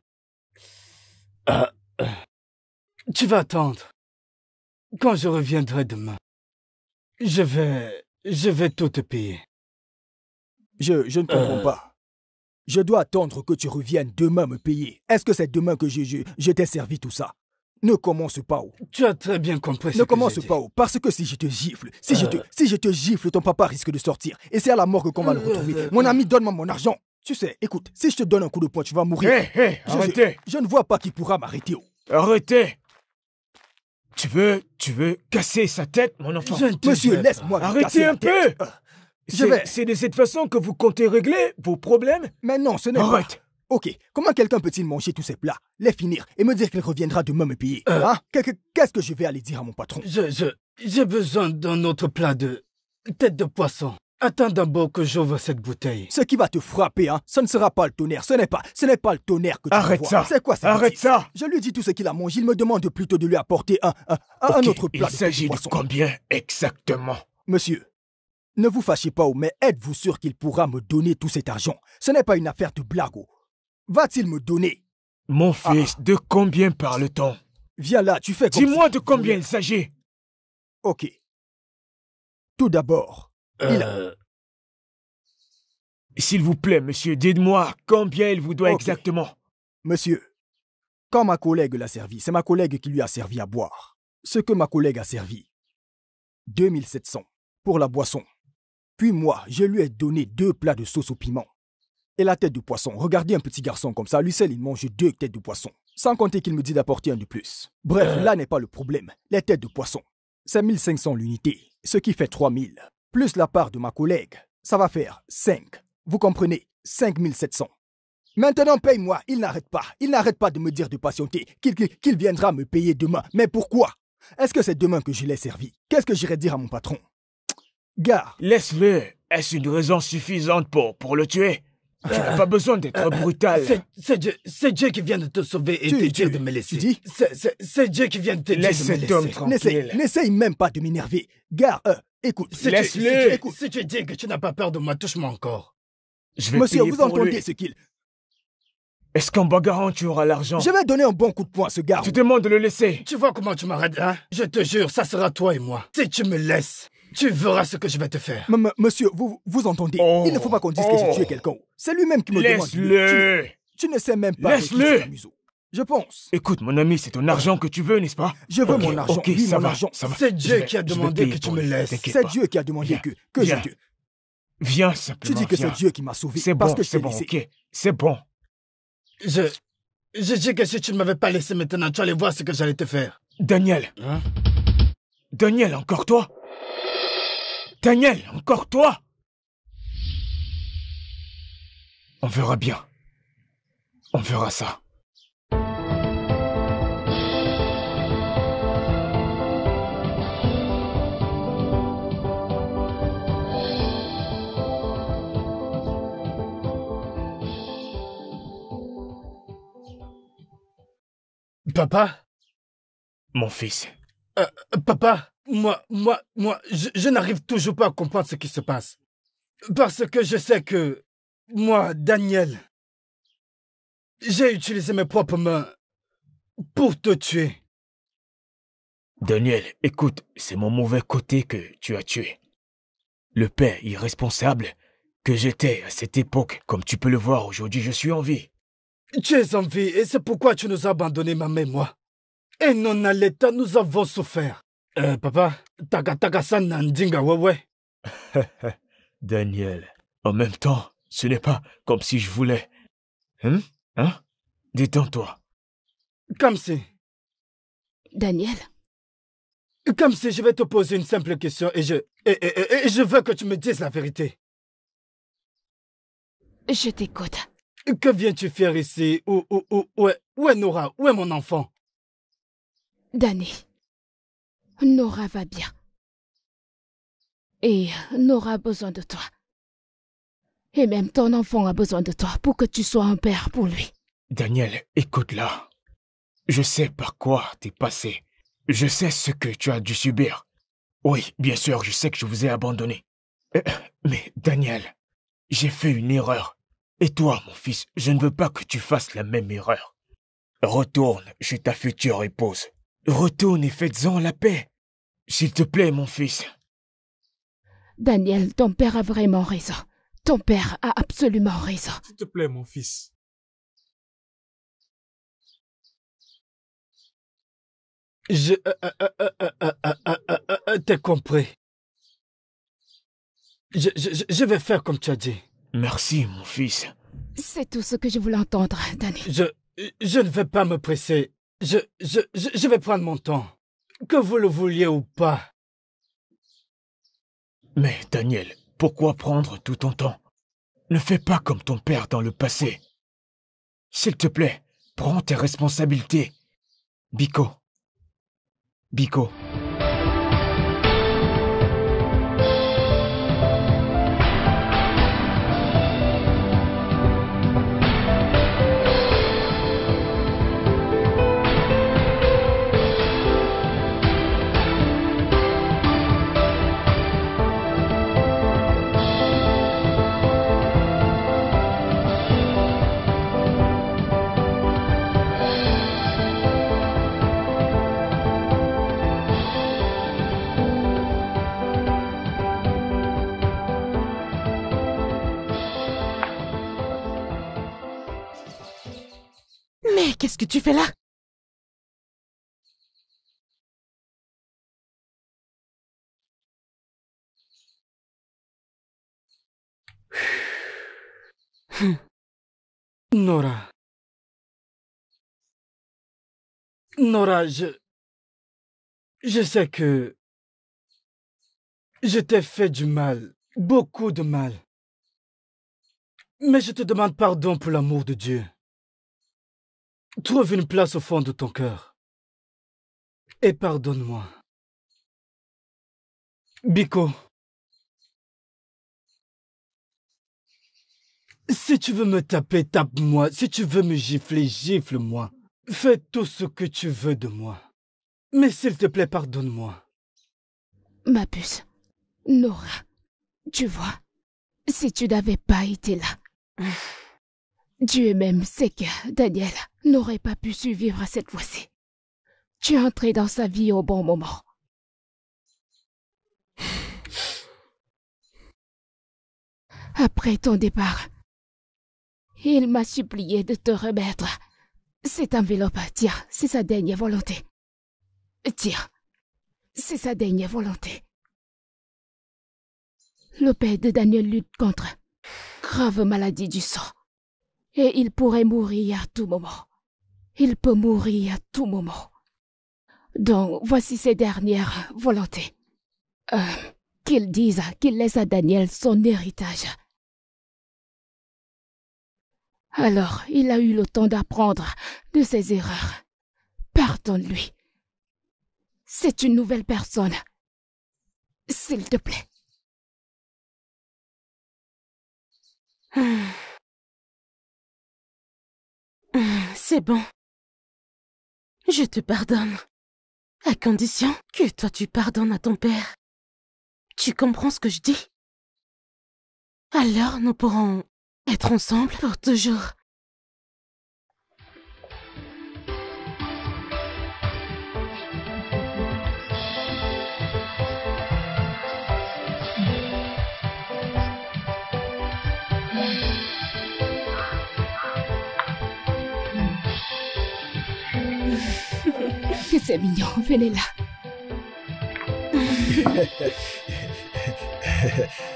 attendre. Quand je reviendrai demain, je vais tout te payer. Je ne comprends pas. Je dois attendre que tu reviennes demain me payer. Est-ce que c'est demain que je t'ai servi tout ça? Ne commence pas. Tu as très bien compris ce que j'ai dit. Ne commence pas. Parce que si je te gifle, si je te gifle, ton papa risque de sortir. Et c'est à la morgue qu'on va le retrouver. Mon ami, donne-moi mon argent. Tu sais, écoute, si je te donne un coup de poing, tu vas mourir. Hé, arrêtez. Je ne vois pas qui pourra m'arrêter. Arrêtez. Tu veux casser sa tête, mon enfant? Monsieur, laisse-moi. Arrêtez un peu. C'est de cette façon que vous comptez régler vos problèmes? Mais non, ce n'est pas... Arrête! Ok, comment quelqu'un peut-il manger tous ces plats, les finir et me dire qu'il reviendra demain me payer hein? Qu'est-ce que je vais aller dire à mon patron? J'ai besoin d'un autre plat de tête de poisson. Attends d'abord que j'ouvre cette bouteille. Ce qui va te frapper, hein, ce ne sera pas le tonnerre. Ce n'est pas le tonnerre que tu Arrête vois. ça. C'est quoi ça? Arrête ça. Je lui dis tout ce qu'il a mangé. Il me demande plutôt de lui apporter un autre plat. Il s'agit de combien exactement? Monsieur, ne vous fâchez pas, mais êtes-vous sûr qu'il pourra me donner tout cet argent? Ce n'est pas une affaire de blague. Va-t-il me donner? Mon fils, de combien parle-t-on? Viens là, tu fais comme Dis-moi de combien il s'agit. Ok. Tout d'abord, S'il vous plaît, monsieur, dites-moi combien il vous doit exactement. Monsieur, quand ma collègue l'a servi, c'est ma collègue qui lui a servi à boire. Ce que ma collègue a servi, 2700 pour la boisson. Puis moi, je lui ai donné 2 plats de sauce au piment. Et la tête de poisson. Regardez un petit garçon comme ça, lui seul, il mange 2 têtes de poisson. Sans compter qu'il me dit d'apporter un de plus. Bref, là n'est pas le problème. Les têtes de poisson, c'est 1500 l'unité, ce qui fait 3000. Plus la part de ma collègue, ça va faire 5. Vous comprenez? 5700. Maintenant, paye-moi. Il n'arrête pas. Il n'arrête pas de me dire de patienter, qu'il viendra me payer demain. Mais pourquoi? Est-ce que c'est demain que je l'ai servi? Qu'est-ce que j'irai dire à mon patron? Gars. Laisse-le. Est-ce une raison suffisante pour le tuer? Tu n'as pas besoin d'être brutal. C'est Dieu qui vient de te sauver et te dire de me laisser. Tu dis? C'est Dieu qui vient de te dire de me laisser. Laisse cet homme tranquille. N'essaye même pas de m'énerver. Gars, écoute. Laisse-le. Si tu dis que tu n'as pas peur de moi, touche-moi encore. Monsieur, vous entendez ce qu'il... Est-ce qu'en bagarrant, tu auras l'argent? Je vais donner un bon coup de poing à ce gars. Tu demandes de le laisser. Tu vois comment tu m'arrêtes, hein? Je te jure, ça sera toi et moi. Si tu me laisses, tu verras ce que je vais te faire. Monsieur, vous entendez? Il ne faut pas qu'on dise que j'ai tué quelqu'un. C'est lui-même qui me demande. Laisse-le. Tu ne sais même pas. Laisse-le. Je pense. Écoute, mon ami, c'est ton argent que tu veux, n'est-ce pas? Je veux mon argent. Ok, ça va. C'est Dieu qui a demandé que tu me laisses. C'est Dieu qui a demandé que je te... Viens simplement. Tu dis que c'est Dieu qui m'a sauvé. C'est bon, c'est bon, ok. C'est bon. Je dis que si tu ne m'avais pas laissé maintenant, tu allais voir ce que j'allais te faire. Daniel. Hein? Daniel, encore toi? Daniel, encore toi? On verra bien. On verra ça. Papa? Mon fils. Papa, je n'arrive toujours pas à comprendre ce qui se passe. Parce que je sais que, moi, Daniel, j'ai utilisé mes propres mains pour te tuer. Daniel, écoute, c'est mon mauvais côté que tu as tué. Le père irresponsable que j'étais à cette époque, comme tu peux le voir aujourd'hui, je suis en vie. Tu es en vie et c'est pourquoi tu nous as abandonnés, maman et moi. Et non à l'état, nous avons souffert. Papa, taka nandinga wewe. Daniel, en même temps, ce n'est pas comme si je voulais. Hein? Détends-toi. Comme si. Daniel? Comme si je vais te poser une simple question et je veux que tu me dises la vérité. Je t'écoute. Que viens-tu faire ici? Où est Nora? Où est mon enfant? Danny, Nora va bien. Et Nora a besoin de toi. Et même ton enfant a besoin de toi pour que tu sois un père pour lui. Daniel, écoute-la. Je sais par quoi t'es passé. Je sais ce que tu as dû subir. Oui, bien sûr, je sais que je vous ai abandonné. Mais Daniel, j'ai fait une erreur. Et toi, mon fils, je ne veux pas que tu fasses la même erreur. Retourne chez ta future épouse. Retourne et faites-en la paix. S'il te plaît, mon fils. Daniel, ton père a vraiment raison. Ton père a absolument raison. S'il te plaît, mon fils. T'as compris. Je vais faire comme tu as dit. Merci, mon fils. C'est tout ce que je voulais entendre, Danny. Je ne vais pas me presser. Je vais prendre mon temps. Que vous le vouliez ou pas. Mais, Daniel, Pourquoi prendre tout ton temps? Ne fais pas comme ton père dans le passé. S'il te plaît, prends tes responsabilités. Biko. Biko. Mais qu'est-ce que tu fais là? Nora. Nora, je sais que je t'ai fait du mal, beaucoup de mal. Mais je te demande pardon pour l'amour de Dieu. Trouve une place au fond de ton cœur et pardonne-moi. Biko, si tu veux me taper, tape-moi. Si tu veux me gifler, gifle-moi. Fais tout ce que tu veux de moi. Mais s'il te plaît, pardonne-moi. Ma puce, Nora, tu vois, si tu n'avais pas été là, Dieu même sait que Daniel n'aurait pas pu survivre cette fois-ci. Tu es entré dans sa vie au bon moment. Après ton départ, il m'a supplié de te remettre cette enveloppe. Tiens, c'est sa dernière volonté. Tiens, c'est sa dernière volonté. Le père de Daniel lutte contre grave maladie du sang. Et il pourrait mourir à tout moment. Il peut mourir à tout moment. Donc, voici ses dernières volontés. Qu'il dise qu'il laisse à Daniel son héritage. Alors, il a eu le temps d'apprendre de ses erreurs. Pardonne-lui. C'est une nouvelle personne. S'il te plaît. C'est bon. Je te pardonne. À condition que toi tu pardonnes à ton père. Tu comprends ce que je dis? Alors nous pourrons être ensemble pour toujours. Que c'est mignon, venez là.